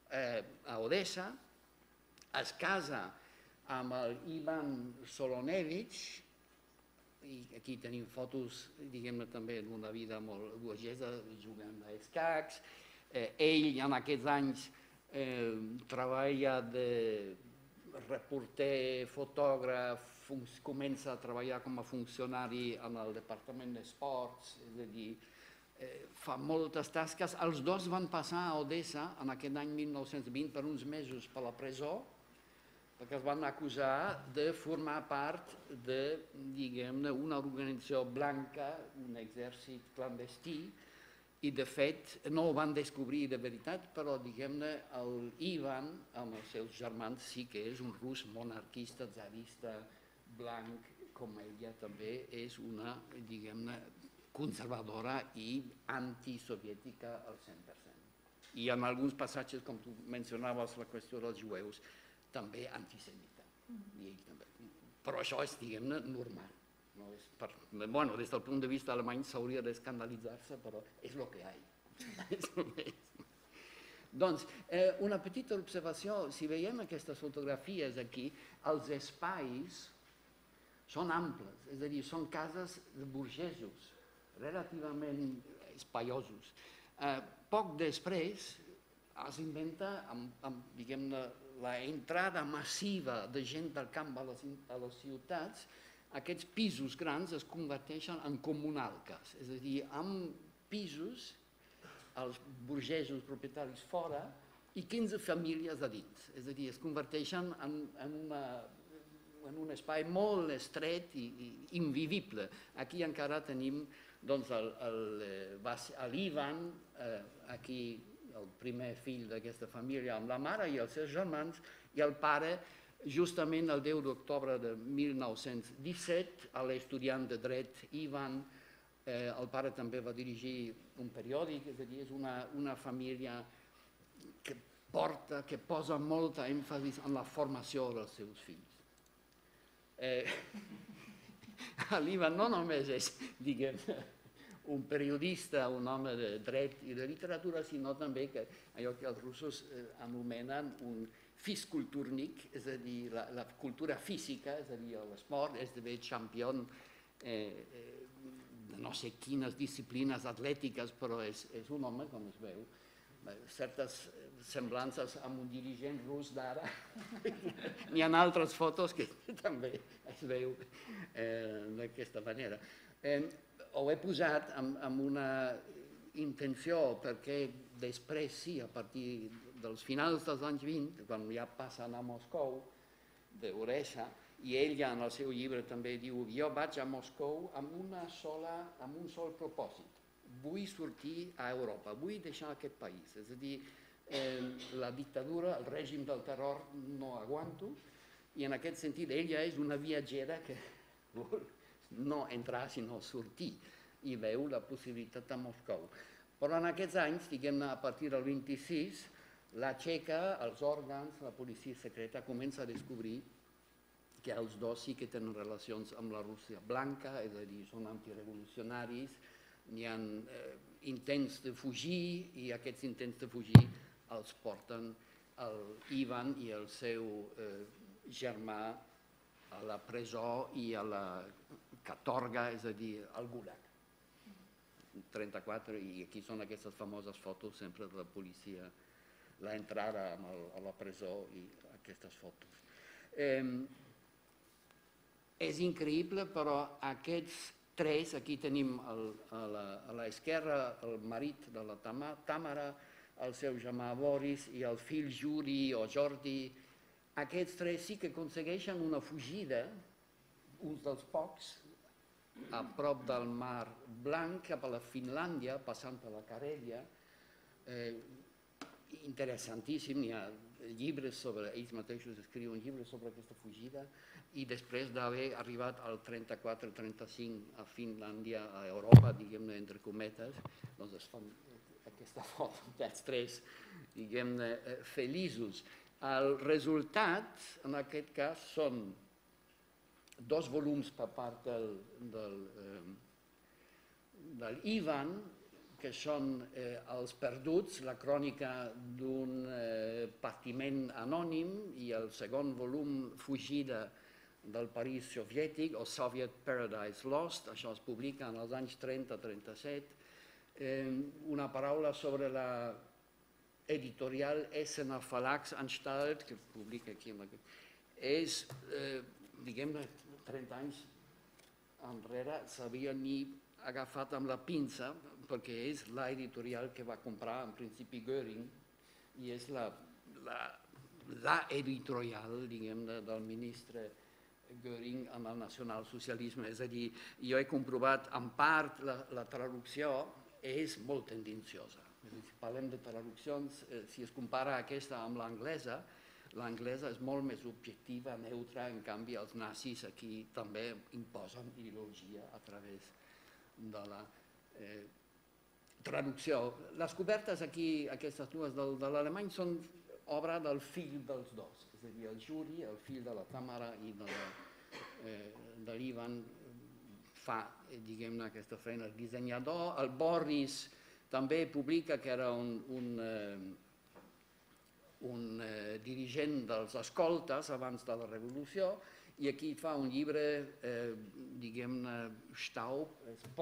a Odessa, es casa amb l'Ivan Solonevich, i aquí tenim fotos, diguem-ne, també d'una vida molt burgesa, jugant a escacs. Ell, en aquests anys, treballa de reporter, fotògraf, comença a treballar com a funcionari en el Departament d'Esports, és a dir, fa moltes tasques. Els dos van passar a Odessa en aquest any 1920 per uns mesos per la presó, perquè es van acusar de formar part de, diguem-ne, una organització blanca, un exèrcit clandestí, i de fet no ho van descobrir de veritat, però, diguem-ne, l'Ivan, amb els seus germans, sí que és un rus monarquista, tsarista, blanc, com ella també és una, diguem-ne, conservadora i antisoviètica al 100%. I en alguns passatges, com tu mencionaves, la qüestió dels jueus, també antisemita. Però això és, diguem-ne, normal. Bueno, des del punt de vista alemany s'hauria d'escandalitzar-se, però és el que hi ha. Doncs, una petita observació, si veiem aquestes fotografies aquí, els espais són amples, és a dir, són cases de burgesos, relativament espaiosos. Poc després s'inventa, diguem-ne, l'entrada massiva de gent del camp a les ciutats. Aquests pisos grans es converteixen en comunalques, és a dir, amb pisos, els burgesos propietaris fora i 15 famílies a dins. És a dir, es converteixen en un espai molt estret i invivible. Aquí encara tenim l'Ivan, aquí el primer fill d'aquesta família, amb la mare i els seus germans, i el pare, justament el 10 d'octubre de 1917, l'estudiant de dret Ivan, el pare també va dirigir un periòdic, és a dir, és una família que posa molta èmfasi en la formació dels seus fills. L'Ivan no només és, diguem-ne, un periodista, un home de dret i de literatura, sinó també allò que els russos anomenen un fiskulturnik, és a dir, la cultura física, és a dir, l'esport, esdevé campió de no sé quines disciplines atlètiques, però és un home, com es veu, certes semblances amb un dirigent rus d'ara. N'hi ha altres fotos que també es veu d'aquesta manera. Ho he posat amb una intenció perquè després, sí, a partir dels finals dels anys 20, quan ja passen a Moscou, d'Odessa, i ell ja en el seu llibre també diu: jo vaig a Moscou amb un sol propòsit. Vull sortir a Europa, vull deixar aquest país. És a dir, la dictadura, el règim del terror no aguanto, i en aquest sentit ella és una viatgera que vol no entrar sinó sortir, i veu la possibilitat a Moscou. Però en aquests anys, diguem-ne a partir del 26, la Txeca, els òrgans, la policia secreta comença a descobrir que els dos sí que tenen relacions amb la Rússia blanca, és a dir, són antirevolucionaris, n'hi ha intents de fugir i aquests intents de fugir els porten l'Ivan i el seu germà a la presó i a la Katorga, és a dir, al Gulag. 34, i aquí són aquestes famoses fotos sempre de la policia, l'entrada a la presó i aquestes fotos. És increïble, però aquests tres, aquí tenim a l'esquerra el marit de la Tàmara, el seu germà Boris i el fill Juri o Jordi. Aquests tres sí que aconsegueixen una fugida, uns dels pocs, a prop del Mar Blanc, cap a la Finlàndia, passant per la Carèlia. Interessantíssim, hi ha llibres sobre, ells mateixos escriuen llibres sobre aquesta fugida, i després d'haver arribat al 34-35 a Finlàndia, a Europa, diguem-ne, entre cometes, doncs es fan aquesta foto dels tres, diguem-ne, feliços. El resultat, en aquest cas, són 2 volums per part de l'Ivan, que són Els perduts, la crònica d'un patiment anònim, i el segon volum, Fugida del París soviètic, o Soviet Paradise Lost, això es publica en els anys 30-37. Una paraula sobre la editorial Essener Verlagsanstalt, que publica aquí. És, diguem-ne, 30 anys enrere s'havia ni agafat amb la pinça, perquè és l'editorial que va comprar en principi Göring, i és l'editorial, diguem-ne, del ministre Göring amb el nacionalsocialisme. És a dir, jo he comprovat, en part, la traducció és molt tendenciosa. Si parlem de traduccions, si es compara aquesta amb l'anglesa, l'anglesa és molt més objectiva, neutra, en canvi els nazis aquí també imposen ideologia a través de la traducció. Les cobertes aquí, aquestes dues de l'alemany, són obra del fill dels dos, és a dir, el Juri, el fill de la Tamara i de l'Ivan, fa, diguem-ne, aquesta feina de dissenyador. El Boris també publica, que era un dirigent dels escoltes abans de la Revolució, i aquí fa un llibre, diguem-ne, Staub,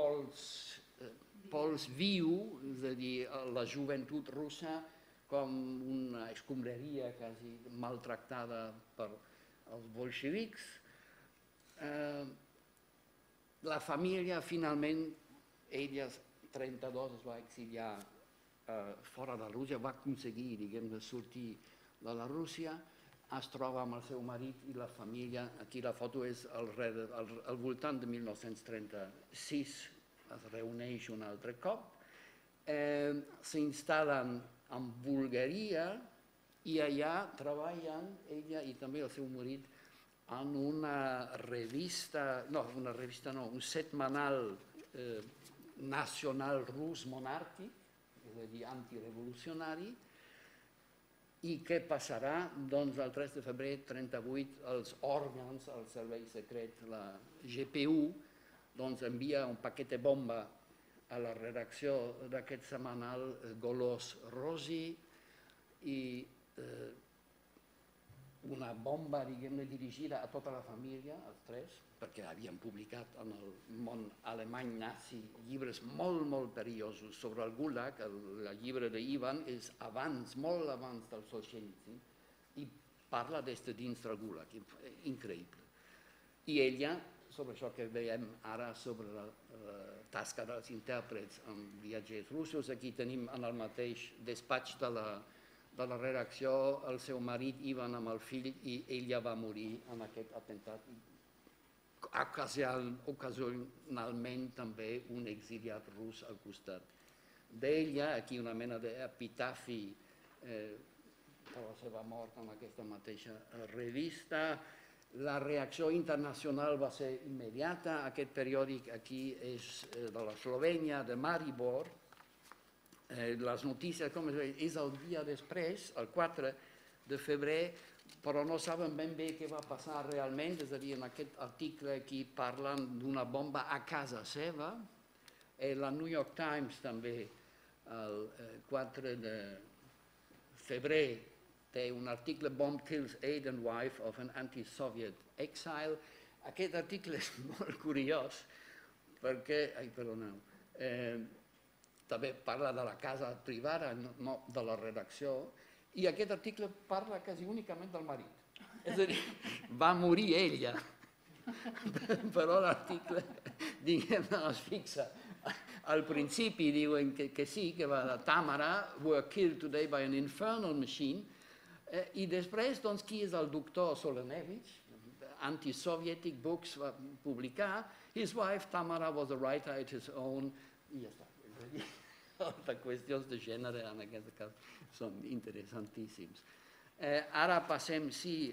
pols viu, és a dir, la joventut russa com una escombraria quasi maltractada per els bolxevics. La família, finalment, ella, 32, es va exiliar fora de Rússia, va aconseguir, diguem-ne, sortir de la Rússia, es troba amb el seu marit i la família. Aquí la foto és al voltant de 1936, es reuneix un altre cop, s'instal·len en Bulgaria i allà treballen, ella i també el seu marit, en una revista, un setmanal nacional rus monàrquic, és a dir, antirevolucionari. I què passarà? Doncs el 3 de febrer 1938 els òrgans, el servei secret, la GPU, envia un paquet de bomba a la redacció d'aquest setmanal Golos Rosi, i una bomba, diguem-ne, dirigida a tota la família, els tres, perquè havien publicat en el món alemany nazi llibres molt, molt perillosos sobre el Gulag. El llibre d'Ivan és abans, molt abans del Solzhenitsyn, i parla des de dins del Gulag, increïble. I ella, sobre això que veiem ara, sobre la tasca dels intèrprets amb viatgers russos, aquí tenim en el mateix despatx de la redacció el seu marit Ivan amb el fill, i ella va morir en aquest atemptat. Ocasionalment també un exiliat rus al costat d'ella. Aquí una mena d'epitafi per la seva mort en aquesta mateixa revista. La reacció internacional va ser immediata. Aquest periòdic aquí és de l'Eslovènia, de Maribor. Les notícies, com és el dia després, el 4 de febrer, però no saben ben bé què va passar realment. És a dir, en aquest article aquí parlen d'una bomba a casa seva. La New York Times també, el 4 de febrer, té un article, Bomb kills aide and wife of an anti-Soviet exile. Aquest article és molt curiós perquè, perdoneu, també parla de la casa privada, no de la redacció, i aquest article parla quasi únicament del marit. És a dir, va morir ella, però l'article, diguem-ne, es fixa. Al principi diuen que sí, que la Tamara were killed today by an infernal machine, i després, doncs, qui és el doctor Solenevich? Anti-Sovietic Books va publicar. His wife, Tamara, was a writer at his own, i ja està. Les qüestions de gènere en aquest cas són interessantíssims. Ara passem, sí,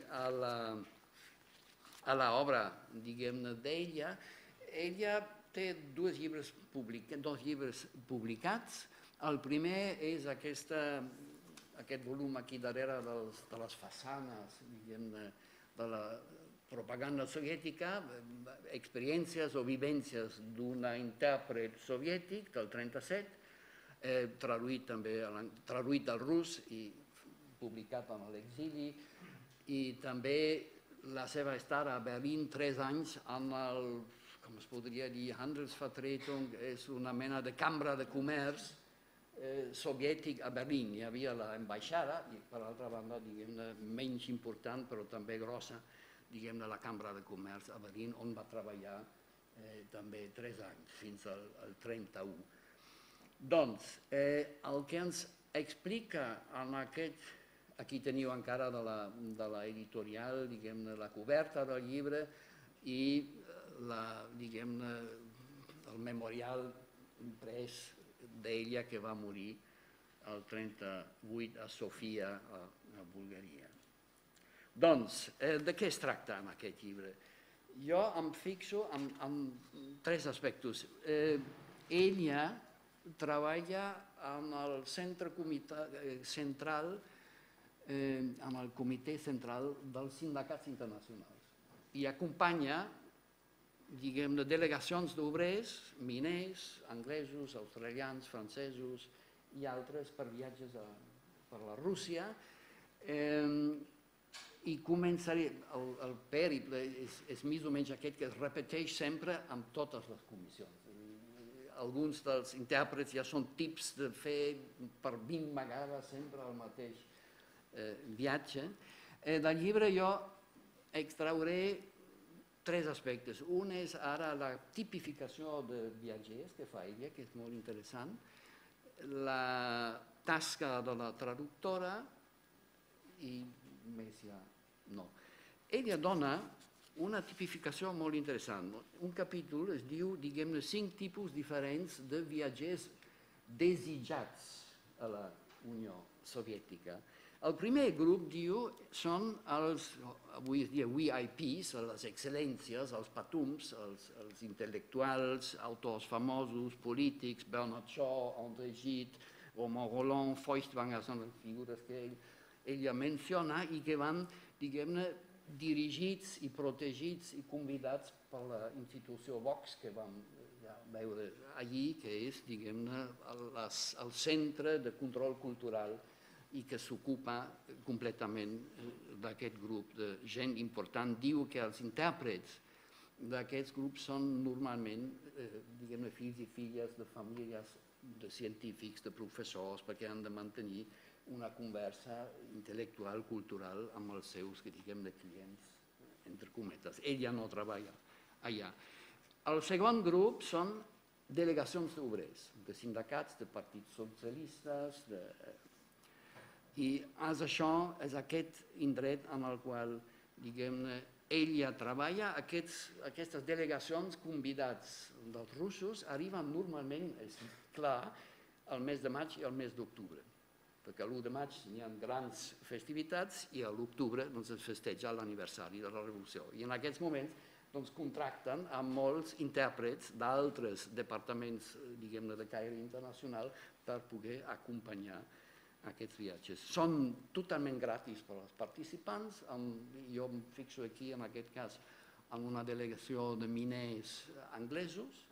a l'obra, diguem-ne, d'ella. Ella té dos llibres publicats. El primer és aquest volum aquí darrere de les façanes, diguem-ne, de la propaganda soviètica, experiències o vivències d'una intèrpret soviètic del 37, traduït també traduït al rus i publicat a l'exili, i també la seva estada a Berlín 3 anys amb el, com es podria dir, Handelsvertretung, és una mena de cambra de comerç soviètic a Berlín. Hi havia l'ambaixada i, per altra banda, diguem-ne, menys important, però també grossa, diguem-ne, la cambra de comerç a Berlín, on va treballar també 3 anys, fins al 31. Doncs, el que ens explica en aquest, aquí teniu encara de l'editorial, diguem-ne, la coberta del llibre i diguem-ne, el memorial imprès d'ella que va morir el 38 a Sofia, a Bulgaria. Doncs, de què es tracta en aquest llibre? Jo em fixo en 3 aspectes. Ella treballa en el centre central, en el comitè central dels sindicats internacionals i acompanya, diguem-ne, delegacions d'obrers, miners, anglesos, australians, francesos i altres per viatges per la Rússia, i començaré, el pèriple és més o menys aquest que es repeteix sempre amb totes les comissions. Alguns dels intèrprets ja són tips de fer per 20 vegades sempre el mateix viatge. Del llibre jo extrauré 3 aspectes. Un és ara la tipificació de viatgers que fa ella, que és molt interessant, la tasca de la traductora i més ja no. Ella dona una tipificació molt interessant. Un capítol es diu, diguem-ne, 5 tipus diferents de viatgers desitjats a la Unió Soviètica. El primer grup, diu, són els, avui es diu VIPs, les excel·lències, els patums, els intel·lectuals, autors famosos, polítics, Bernard Shaw, André Gide, Romain Rolland, Feuchtwanger, són les figures que ella menciona i que van, diguem-ne, dirigits i protegits i convidats per la institució Vox que vam veure allí, que és, diguem-ne, el centre de control cultural i que s'ocupa completament d'aquest grup de gent important. Diu que els intèrprets d'aquests grups són normalment, diguem-ne, fills i filles de famílies de científics, de professors, perquè han de mantenir una conversa intel·lectual, cultural, amb els seus, diguem-ne, clients, entre cometes. Ella no treballa allà. El segon grup són delegacions d'obrers, de sindicats, de partits socialistes, i això és aquest indret en el qual, diguem-ne, ella treballa. Aquestes delegacions convidats dels russos arriben normalment, és clar, al mes de maig i al mes d'octubre, perquè l'1 de maig hi ha grans festivitats i a l'octubre es festeja l'aniversari de la Revolució. I en aquests moments contracten amb molts intèrprets d'altres departaments, diguem-ne, de caire internacional per poder acompanyar aquests viatges. Són totalment gratis per als participants. Jo em fixo aquí, en aquest cas, en una delegació de miners anglesos.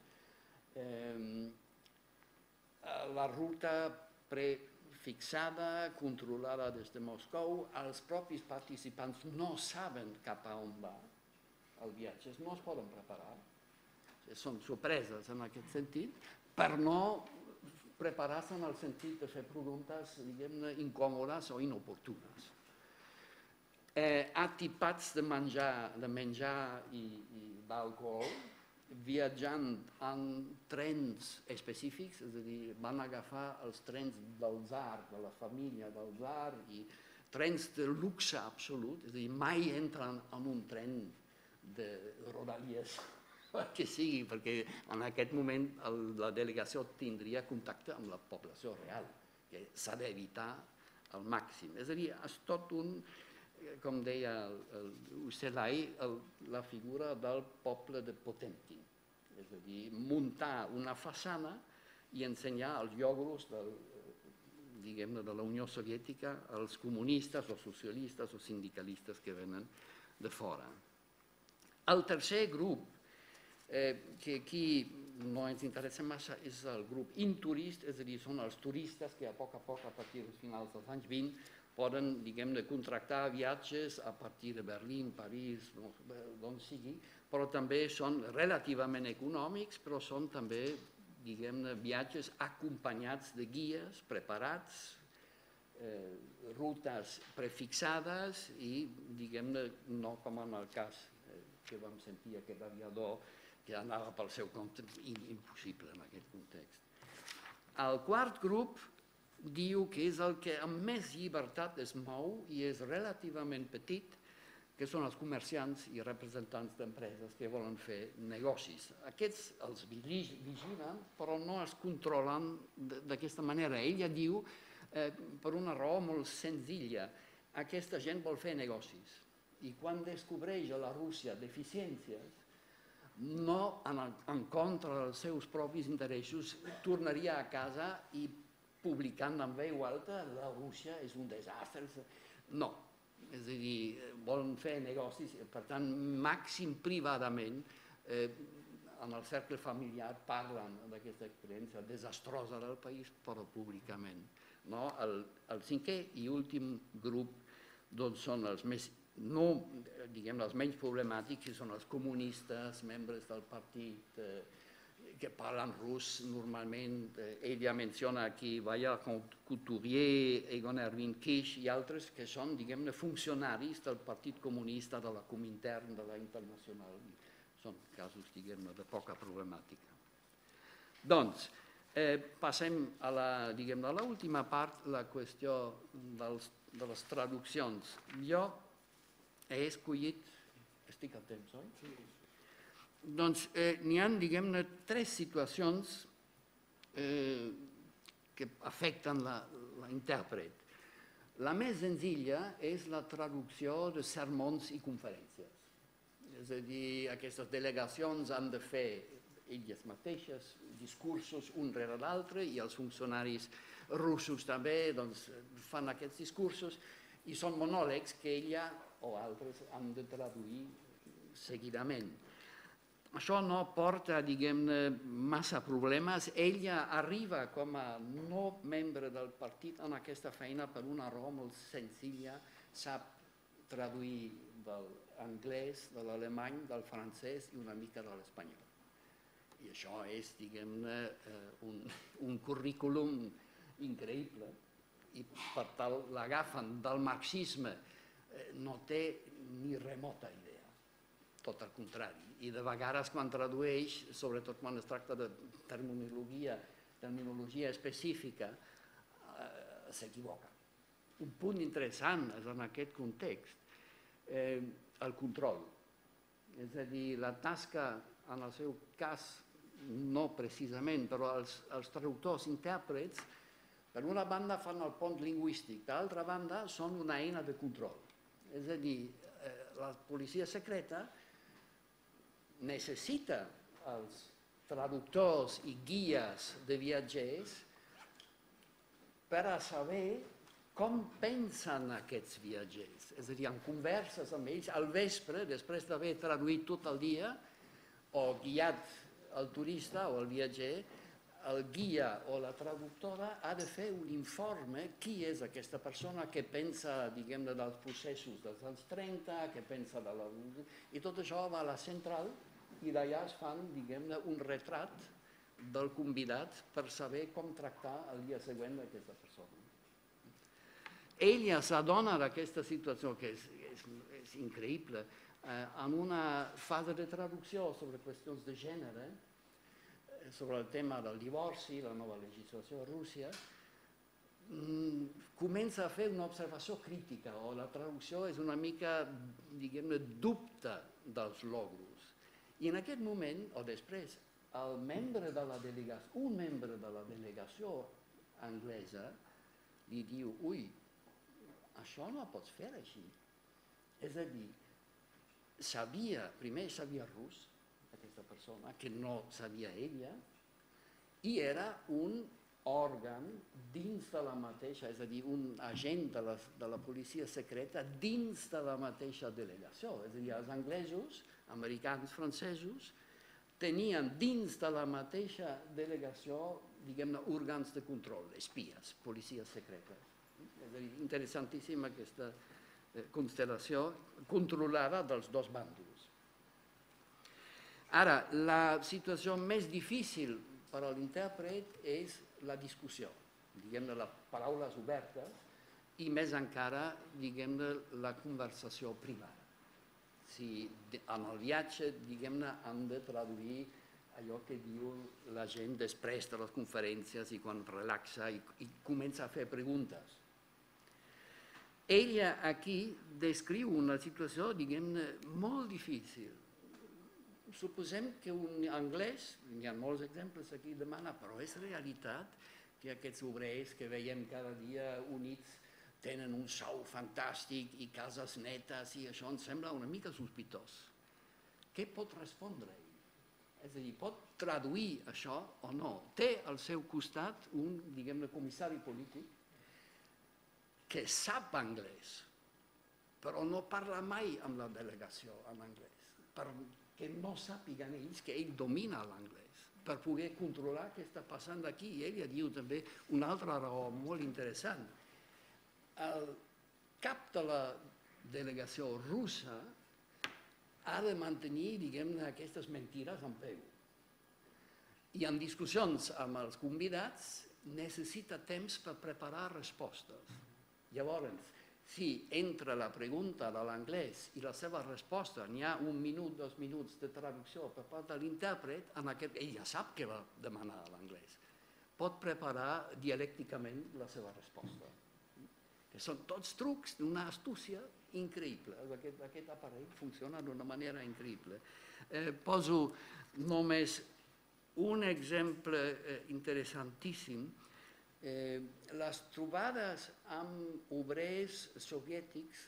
La ruta prefixada, controlada des de Moscou, els propis participants no saben cap a on va el viatge, no es poden preparar. Són sorpreses en aquest sentit, per no preparar-se en el sentit de fer preguntes, diguem-ne, incòmodes o inoportunes. Atipats de menjar i d'alcohol, viatjant en trens específics, és a dir, van agafar els trens del tsar, de la família del tsar, i trens de luxe absolut, és a dir, mai entren en un tren de rodalies, que sigui, perquè en aquest moment la delegació tindria contacte amb la població real, que s'ha d'evitar al màxim. És a dir, és tot un, com deia Ucelay, la figura del poble de Potemkin. És a dir, muntar una façana i ensenyar els iogros diguem-ne, de la Unió Soviètica als comunistes o socialistes o sindicalistes que venen de fora. El tercer grup, que aquí no ens interessa massa és el grup inturist, és a dir, són els turistes que a poc, a partir dels finals dels anys 20, poden, diguem-ne, contractar viatges a partir de Berlín, París, d'on sigui, però també són relativament econòmics, però són també, diguem-ne, viatges acompanyats de guies preparats, rutes prefixades i, diguem-ne, no com en el cas que vam sentir aquest aviador que anava pel seu compte, impossible en aquest context. El quart grup diu que és el que amb més llibertat es mou i és relativament petit, que són els comerciants i representants d'empreses que volen fer negocis. Aquests els vigilen, però no es controlen d'aquesta manera. Ella diu, per una raó molt senzilla, aquesta gent vol fer negocis i quan descobreix a la Rússia deficiències, no en contra dels seus propis interessos, tornaria a casa i publicant en veu alta la Rússia és un desastre. No, és a dir, volen fer negocis, per tant, màxim privadament, en el cercle familiar parlen d'aquesta experiència desastrosa del país, però públicament. El cinquè i últim grup són els més, no, diguem, els menys problemàtics, que són els comunistes, membres del partit que parlen rus normalment. Ella menciona aquí Vaillant Couturier, Egon Erwin Kisch i altres que són, diguem-ne, funcionaris del Partit Comunista, de la Comintern, de la Internacional. Són casos, diguem-ne, de poca problemàtica. Doncs, passem a l'última part, la qüestió de les traduccions. Jo he escollit... Estic a temps, oi? Sí. Doncs n'hi ha, diguem-ne, 3 situacions que afecten l'intèrpret. La més senzilla és la traducció de sermons i conferències. És a dir, aquestes delegacions han de fer elles mateixes discursos un rere l'altre i els funcionaris russos també fan aquests discursos i són monòlegs que ella o altres han de traduir seguidament. Això no porta, diguem-ne, massa problemes. Ella arriba com a no membre del partit en aquesta feina per una raó molt senzilla. Sap traduir de l'anglès, de l'alemany, del francès i una mica de l'espanyol. I això és, diguem-ne, un currículum increïble. I per tal l'agafen del marxisme. No té ni remota idea. Tot el contrari. I de vegades quan tradueix, sobretot quan es tracta de terminologia específica, s'equivoca. Un punt interessant és en aquest context el control. És a dir, la tasca, en el seu cas, no precisament, però els traductors intèrprets, per una banda fan el pont lingüístic, per l'altra banda són una eina de control. És a dir, la policia secreta necessita els traductors i guies de viatgers per a saber com pensen aquests viatgers. És a dir, en converses amb ells, al vespre, després d'haver traduït tot el dia, o guiat el turista o el viatger, el guia o la traductora ha de fer un informe qui és aquesta persona que pensa, diguem-ne, dels processos dels anys 30, que pensa de la... I tot això va a la central i d'allà es fan, diguem-ne, un retrat del convidat per saber com tractar el dia següent d'aquesta persona. Ella s'adona d'aquesta situació, que és increïble, en una fase de traducció sobre qüestions de gènere, sobre el tema del divorci, la nova legislació a Rússia, comença a fer una observació crítica, o la traducció és una mica, diguem-ne, dubte dels logros. I en aquest moment, o després, un membre de la delegació anglesa li diu, ui, això no pots fer així. És a dir, primer sabia rus, aquesta persona, que no sabia ella, i era un òrgan dins de la mateixa, és a dir, un agent de la policia secreta dins de la mateixa delegació. És a dir, els anglesos, americans, francesos, tenien dins de la mateixa delegació, diguem-ne, òrgans de control, espies, policies secretes. És a dir, interessantíssima aquesta constel·lació controlada dels dos bàndols. Ara, la situació més difícil per a l'intèrpret és la discussió, diguem-ne, les paraules obertes i més encara, diguem-ne, la conversació privada. Si en el viatge, diguem-ne, han de traduir allò que diu la gent després de les conferències i quan relaxa i comença a fer preguntes. Ella aquí descriu una situació, diguem-ne, molt difícil. Suposem que un anglès, hi ha molts exemples aquí, demana, però és realitat que aquests obrers que veiem cada dia units tenen un sou fantàstic i cases netes i això ens sembla una mica sospitós. Què pot respondre ell? És a dir, pot traduir això o no? Té al seu costat un, diguem-ne, comissari polític que sap anglès, però no parla mai amb la delegació en anglès, perquè no sàpiguen ells que ell domina l'anglès, per poder controlar què està passant aquí. I ella diu també una altra raó molt interessant. El cap de la delegació russa ha de mantenir, diguem-ne, aquestes mentides en peu. I en discussions amb els convidats necessita temps per preparar respostes. Llavors, si entre la pregunta de l'anglès i la seva resposta n'hi ha 1 minut, 2 minuts de traducció per part de l'intèrpret, ell ja sap què va demanar a l'anglès. Pot preparar dialècticament la seva resposta. Que són tots trucs d'una astúcia increïble. Aquest aparell funciona d'una manera increïble. Poso només un exemple interessantíssim. Les trobades amb obrers soviètics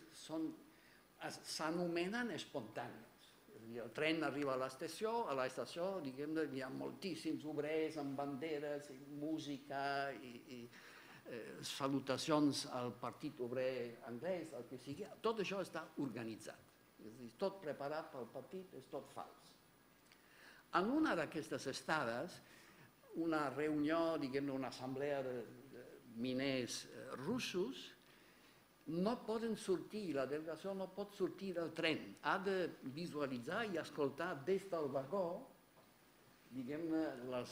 s'anomenen espontànies. El tren arriba a l'estació, hi ha moltíssims obrers amb banderes, música i salutacions al Partit Obrer Anglès, el que sigui. Tot això està organitzat. És a dir, tot preparat pel partit, és tot fals. En una d'aquestes estades, una reunió, diguem-ne, una assemblea de miners russos, no poden sortir, la delegació no pot sortir del tren. Ha de visualitzar i escoltar des del vagó, diguem-ne,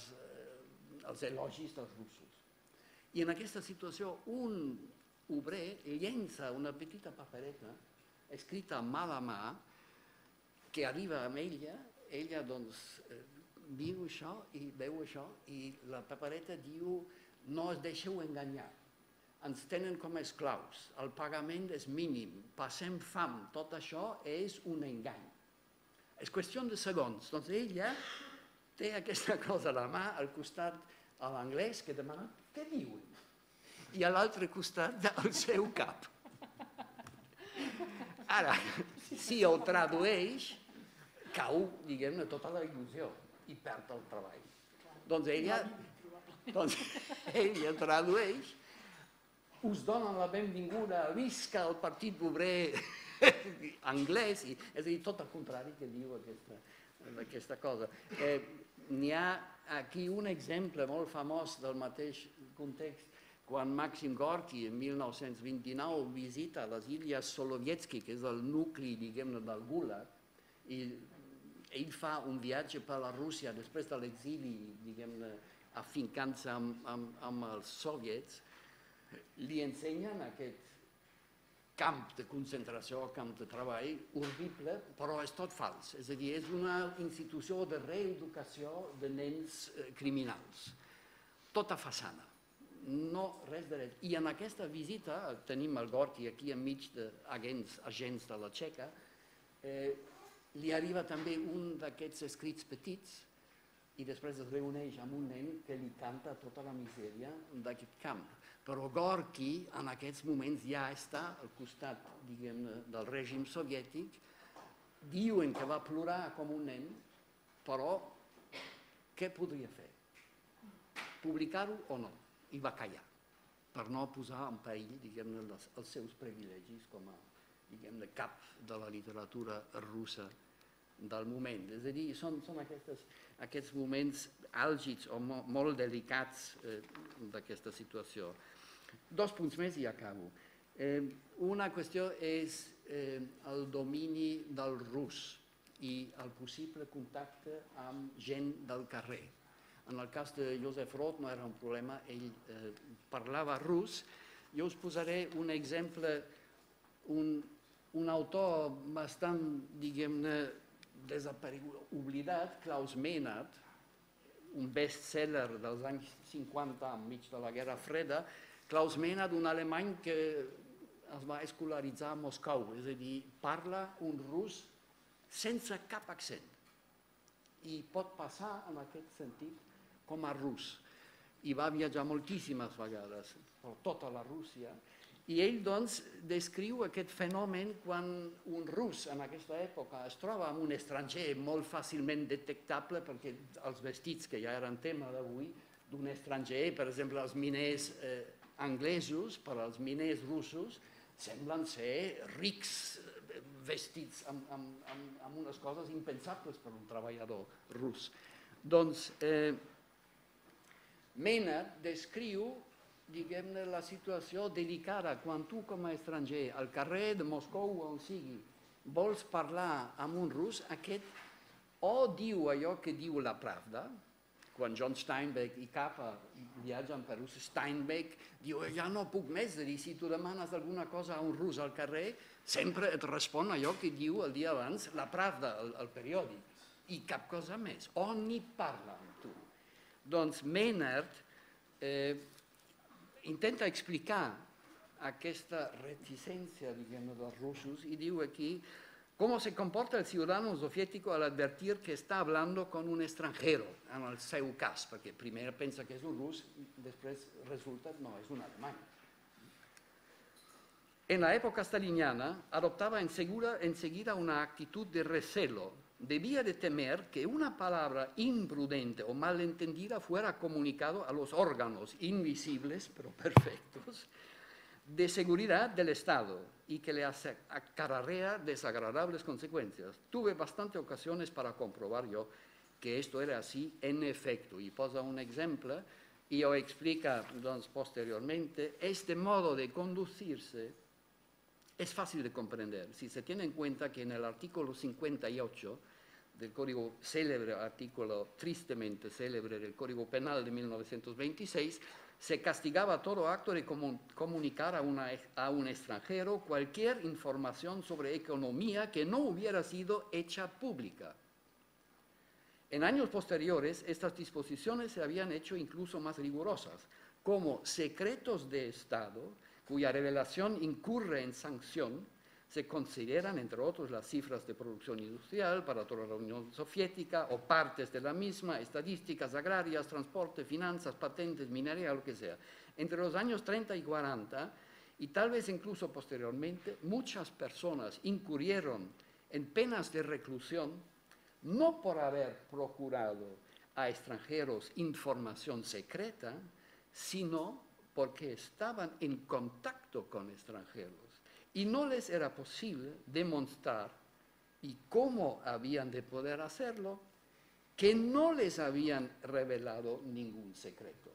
els elogis dels russos. I en aquesta situació un obrer llença una petita papereta escrita mà a mà que arriba amb ella doncs viu això i veu això i la papereta diu no es deixeu enganyar, ens tenen com a esclaus, el pagament és mínim, passem fam, tot això és un engany. És qüestió de segons, doncs ella té aquesta cosa a la mà al costat a l'anglès que demana què diuen? I a l'altre costat del seu cap. Ara, si ho tradueix, cau, diguem-ne, tota la il·lusió i perd el treball. Doncs ella tradueix, us donen la benvinguda, visca el Partit Obrer anglès, és a dir, tot el contrari que diu aquesta cosa. N'hi ha aquí un exemple molt famós del mateix context, quan Màxim Gorki, en 1929, visita les illes Solovetsky, que és el nucli, diguem-ne, del Gulag, i ell fa un viatge per la Rússia després de l'exili, diguem-ne, afincant-se amb els soviets, li ensenyen aquest camp de concentració, camp de treball, horrible, però és tot fals. És a dir, és una institució de reeducació de nens criminals. Tota façana. No, res de res. I en aquesta visita, tenim el Gorki aquí enmig d'agents de la Txeca, li arriba també un d'aquests escrits petits i després es reuneix amb un nen que li canta tota la misèria d'aquest camp. Però Gorki en aquests moments ja està al costat, diguem-ne, del règim soviètic, diuen que va plorar com un nen, però què podria fer? Publicar-ho o no? I va callar, per no posar en perill, diguem-ne, els seus privilegis com a, diguem-ne, cap de la literatura russa del moment. És a dir, són aquests moments àlgids o molt delicats d'aquesta situació. 2 punts més i acabo. Una qüestió és el domini del rus i el possible contacte amb gent del carrer. En el cas de Joseph Roth no era un problema, ell parlava rus. Jo us posaré un exemple, un autor bastant, diguem-ne, desaparegut, oblidat, Klaus Meinert, un best-seller dels anys 50 enmig de la Guerra Freda. Klaus Meinert, un alemany que es va escolaritzar a Moscou, és a dir, parla un rus sense cap accent i pot passar en aquest sentit com a rus. I va viatjar moltíssimes vegades per tota la Rússia. I ell, doncs, descriu aquest fenomen quan un rus en aquesta època es troba amb un estranger molt fàcilment detectable, perquè els vestits, que ja eren tema d'avui, d'un estranger, per exemple, els miners anglesos, per als miners russos, semblen ser rics, vestits amb unes coses impensables per un treballador rus. Doncs Meinert descriu, diguem-ne, la situació delicada quan tu, com a estranger, al carrer de Moscou o on sigui, vols parlar amb un rus, aquest o diu allò que diu la Pravda, quan John Steinbeck i Capa viatgen per Rússia, Steinbeck diu, ja no puc més, dir, si tu demanes alguna cosa a un rus al carrer, sempre et respon allò que diu el dia abans la Pravda, el periòdic, i cap cosa més, o ni parla amb tu. Doncs Meinert intenta explicar aquesta reticència, diguem-ne, dels russos i diu aquí cómo se comporta el ciudadano soviético al advertir que está hablando con un extranjero, en el seu cas, perquè primer pensa que és un rus, després resulta no, és un alemany. En la época staliniana adoptaba enseguida una actitud de recelo. Debía de temer que una palabra imprudente o malentendida fuera comunicado a los órganos invisibles, pero perfectos, de seguridad del Estado y que le acarrea desagradables consecuencias. Tuve bastantes ocasiones para comprobar yo que esto era así en efecto. Y posa un ejemplo y lo explica posteriormente. Este modo de conducirse es fácil de comprender si se tiene en cuenta que en el artículo 58 del Código célebre, artículo tristemente célebre del Código Penal de 1926, se castigaba todo acto de comunicar a un extranjero cualquier información sobre economía que no hubiera sido hecha pública. En años posteriores, estas disposiciones se habían hecho incluso más rigurosas, como secretos de Estado, cuya revelación incurre en sanción. Se consideran, entre otros, las cifras de producción industrial para toda la Unión Soviética o partes de la misma, estadísticas agrarias, transporte, finanzas, patentes, minería, lo que sea. Entre los años 30 y 40, y tal vez incluso posteriormente, muchas personas incurrieron en penas de reclusión no por haber procurado a extranjeros información secreta, sino porque estaban en contacto con extranjeros. Y no les era posible demostrar, y cómo habían de poder hacerlo, que no les habían revelado ningún secreto.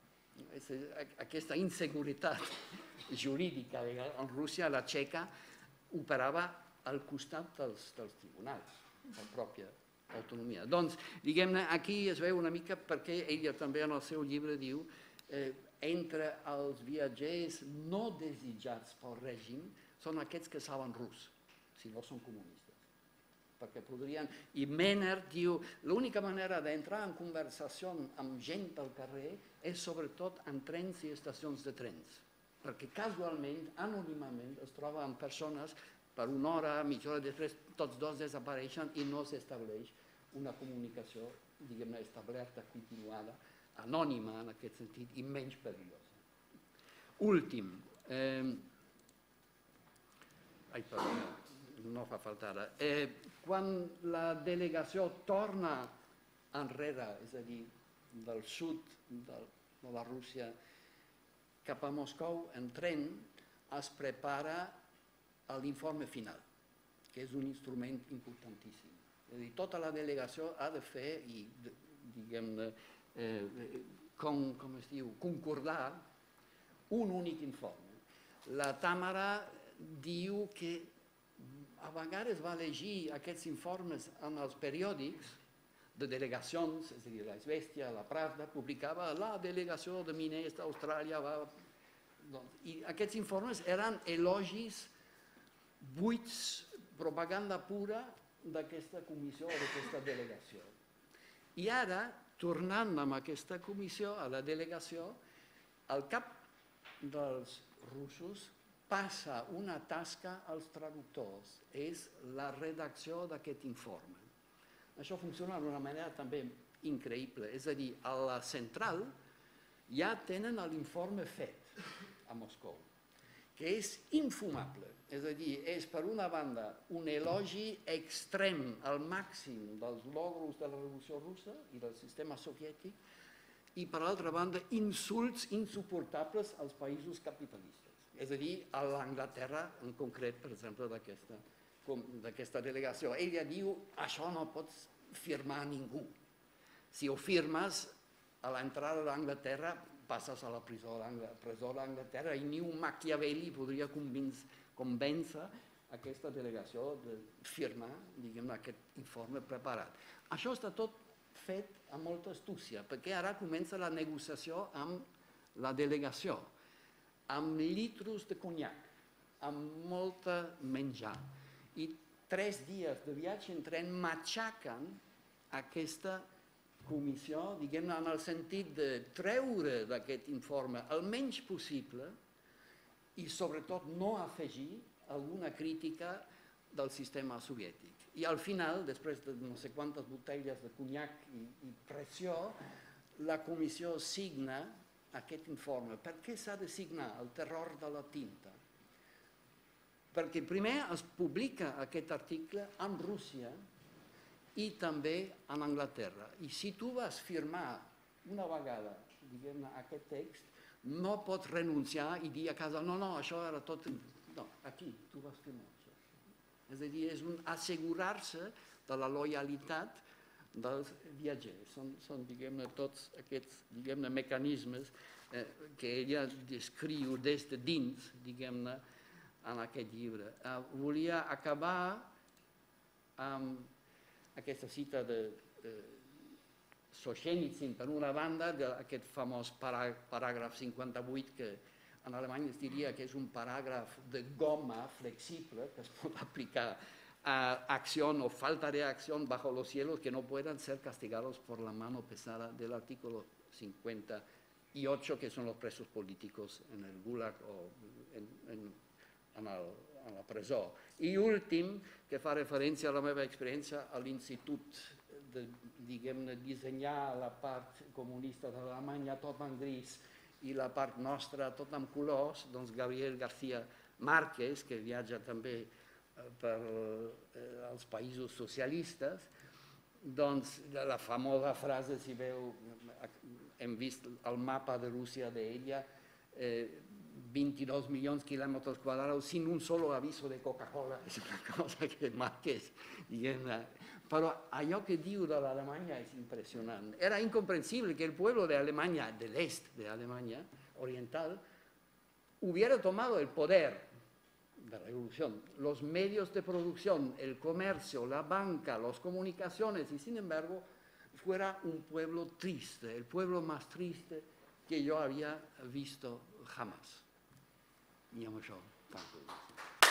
Aquesta inseguretat jurídica en Rússia, la txeca, operava al costat dels tribunals, la pròpia autonomia. Doncs, diguem-ne, aquí es veu una mica perquè ella també en el seu llibre diu entre els viatgers no desitjats pel règim són aquests que saben rus, si no són comunistes. Perquè podrien... I Meinert diu, l'única manera d'entrar en conversació amb gent del carrer és sobretot en trens i estacions de trens, perquè casualment, anònimament, es troba amb persones per una hora, mitja hora després, tots dos desapareixen i no s'estableix una comunicació, diguem-ne, establerta, continuada, anònima en aquest sentit i menys perillosa. Últim, no fa falta ara. Quan la delegació torna enrere, és a dir, del sud de la Rússia cap a Moscou en tren, es prepara l'informe final, que és un instrument importantíssim. És a dir, tota la delegació ha de fer i, diguem-ne, com es diu, concordar un únic informe. La Tàmara diu que a vegades va llegir aquests informes en els periòdics de delegacions, és a dir, la Izvestia, la Pravda, publicava la delegació de miners d'Austràlia va... I aquests informes eren elogis buits, propaganda pura d'aquesta comissió o d'aquesta delegació. I ara, tornant amb aquesta comissió a la delegació, al cap dels russos passa una tasca als traductors, és la redacció d'aquest informe. Això funciona d'una manera també increïble, és a dir, a la central ja tenen l'informe fet a Moscou, que és infumable, és a dir, és per una banda un elogi extrem al màxim dels logros de la Revolució Russa i del sistema soviètic i per l'altra banda insults insuportables als països capitalistes, és a dir, a l'Anglaterra en concret, per exemple, d'aquesta delegació. Ella diu, això no pots firmar a ningú. Si ho firmes, a l'entrada d'Anglaterra passes a la presó d'Anglaterra i ni un Machiavelli podria convèncer aquesta delegació de firmar, diguem, aquest informe preparat. Això està tot fet amb molta astúcia, perquè ara comença la negociació amb la delegació, amb litros de conyac, amb molta menjar. I 3 dies de viatge en tren matxaquen aquesta comissió, diguem-ne, en el sentit de treure d'aquest informe el menys possible i sobretot no afegir alguna crítica del sistema soviètic. I al final, després de no sé quantes botelles de conyac i pressió, la comissió signa aquest informe. Per què s'ha de signar? El terror de la tinta. Perquè primer es publica aquest article en Rússia i també en Anglaterra. I si tu vas firmar una vegada, diguem-ne, aquest text, no pots renunciar i dir a casa, no, això era tot... No, aquí, tu vas firmar això. És a dir, és un assegurar-se de la loialitat dels viatgers. Són diguem-ne, tots aquests, diguem-ne, mecanismes que ella descriu des de dins, diguem-ne, en aquest llibre. Volia acabar amb aquesta cita de Solzhenitsyn, per una banda, d'aquest famós paràgraf 58, que en alemany es diria que és un paràgraf de goma flexible que es pot aplicar a acción o falta de acción bajo los cielos que no puedan ser castigados por la mano pesada del artículo 58, que son los presos políticos en el Gulag o a la presó. I últim, que fa referència a la meva experiència a l'Institut de, diguem-ne, dissenyar la part comunista de l'Alemanya tot en gris i la part nostra tot en colors, doncs Gabriel García Márquez, que viatja també per als països socialistes, doncs la famosa frase, si veu, hem vist el mapa de Rússia d'ella, 22 milions de quilòmetres quadrats sin un solo aviso de Coca-Cola, és una cosa que Márquez, diguem-ne. Però allò que diu de l'Alemanya és impressionant. Era incomprensible que el pueblo de Alemania, del este de Alemania oriental, hubiera tomado el poder de la revolución, los medios de producción, el comercio, la banca, las comunicaciones, y sin embargo fuera un pueblo triste, el pueblo más triste que yo había visto jamás. I amb això tanco.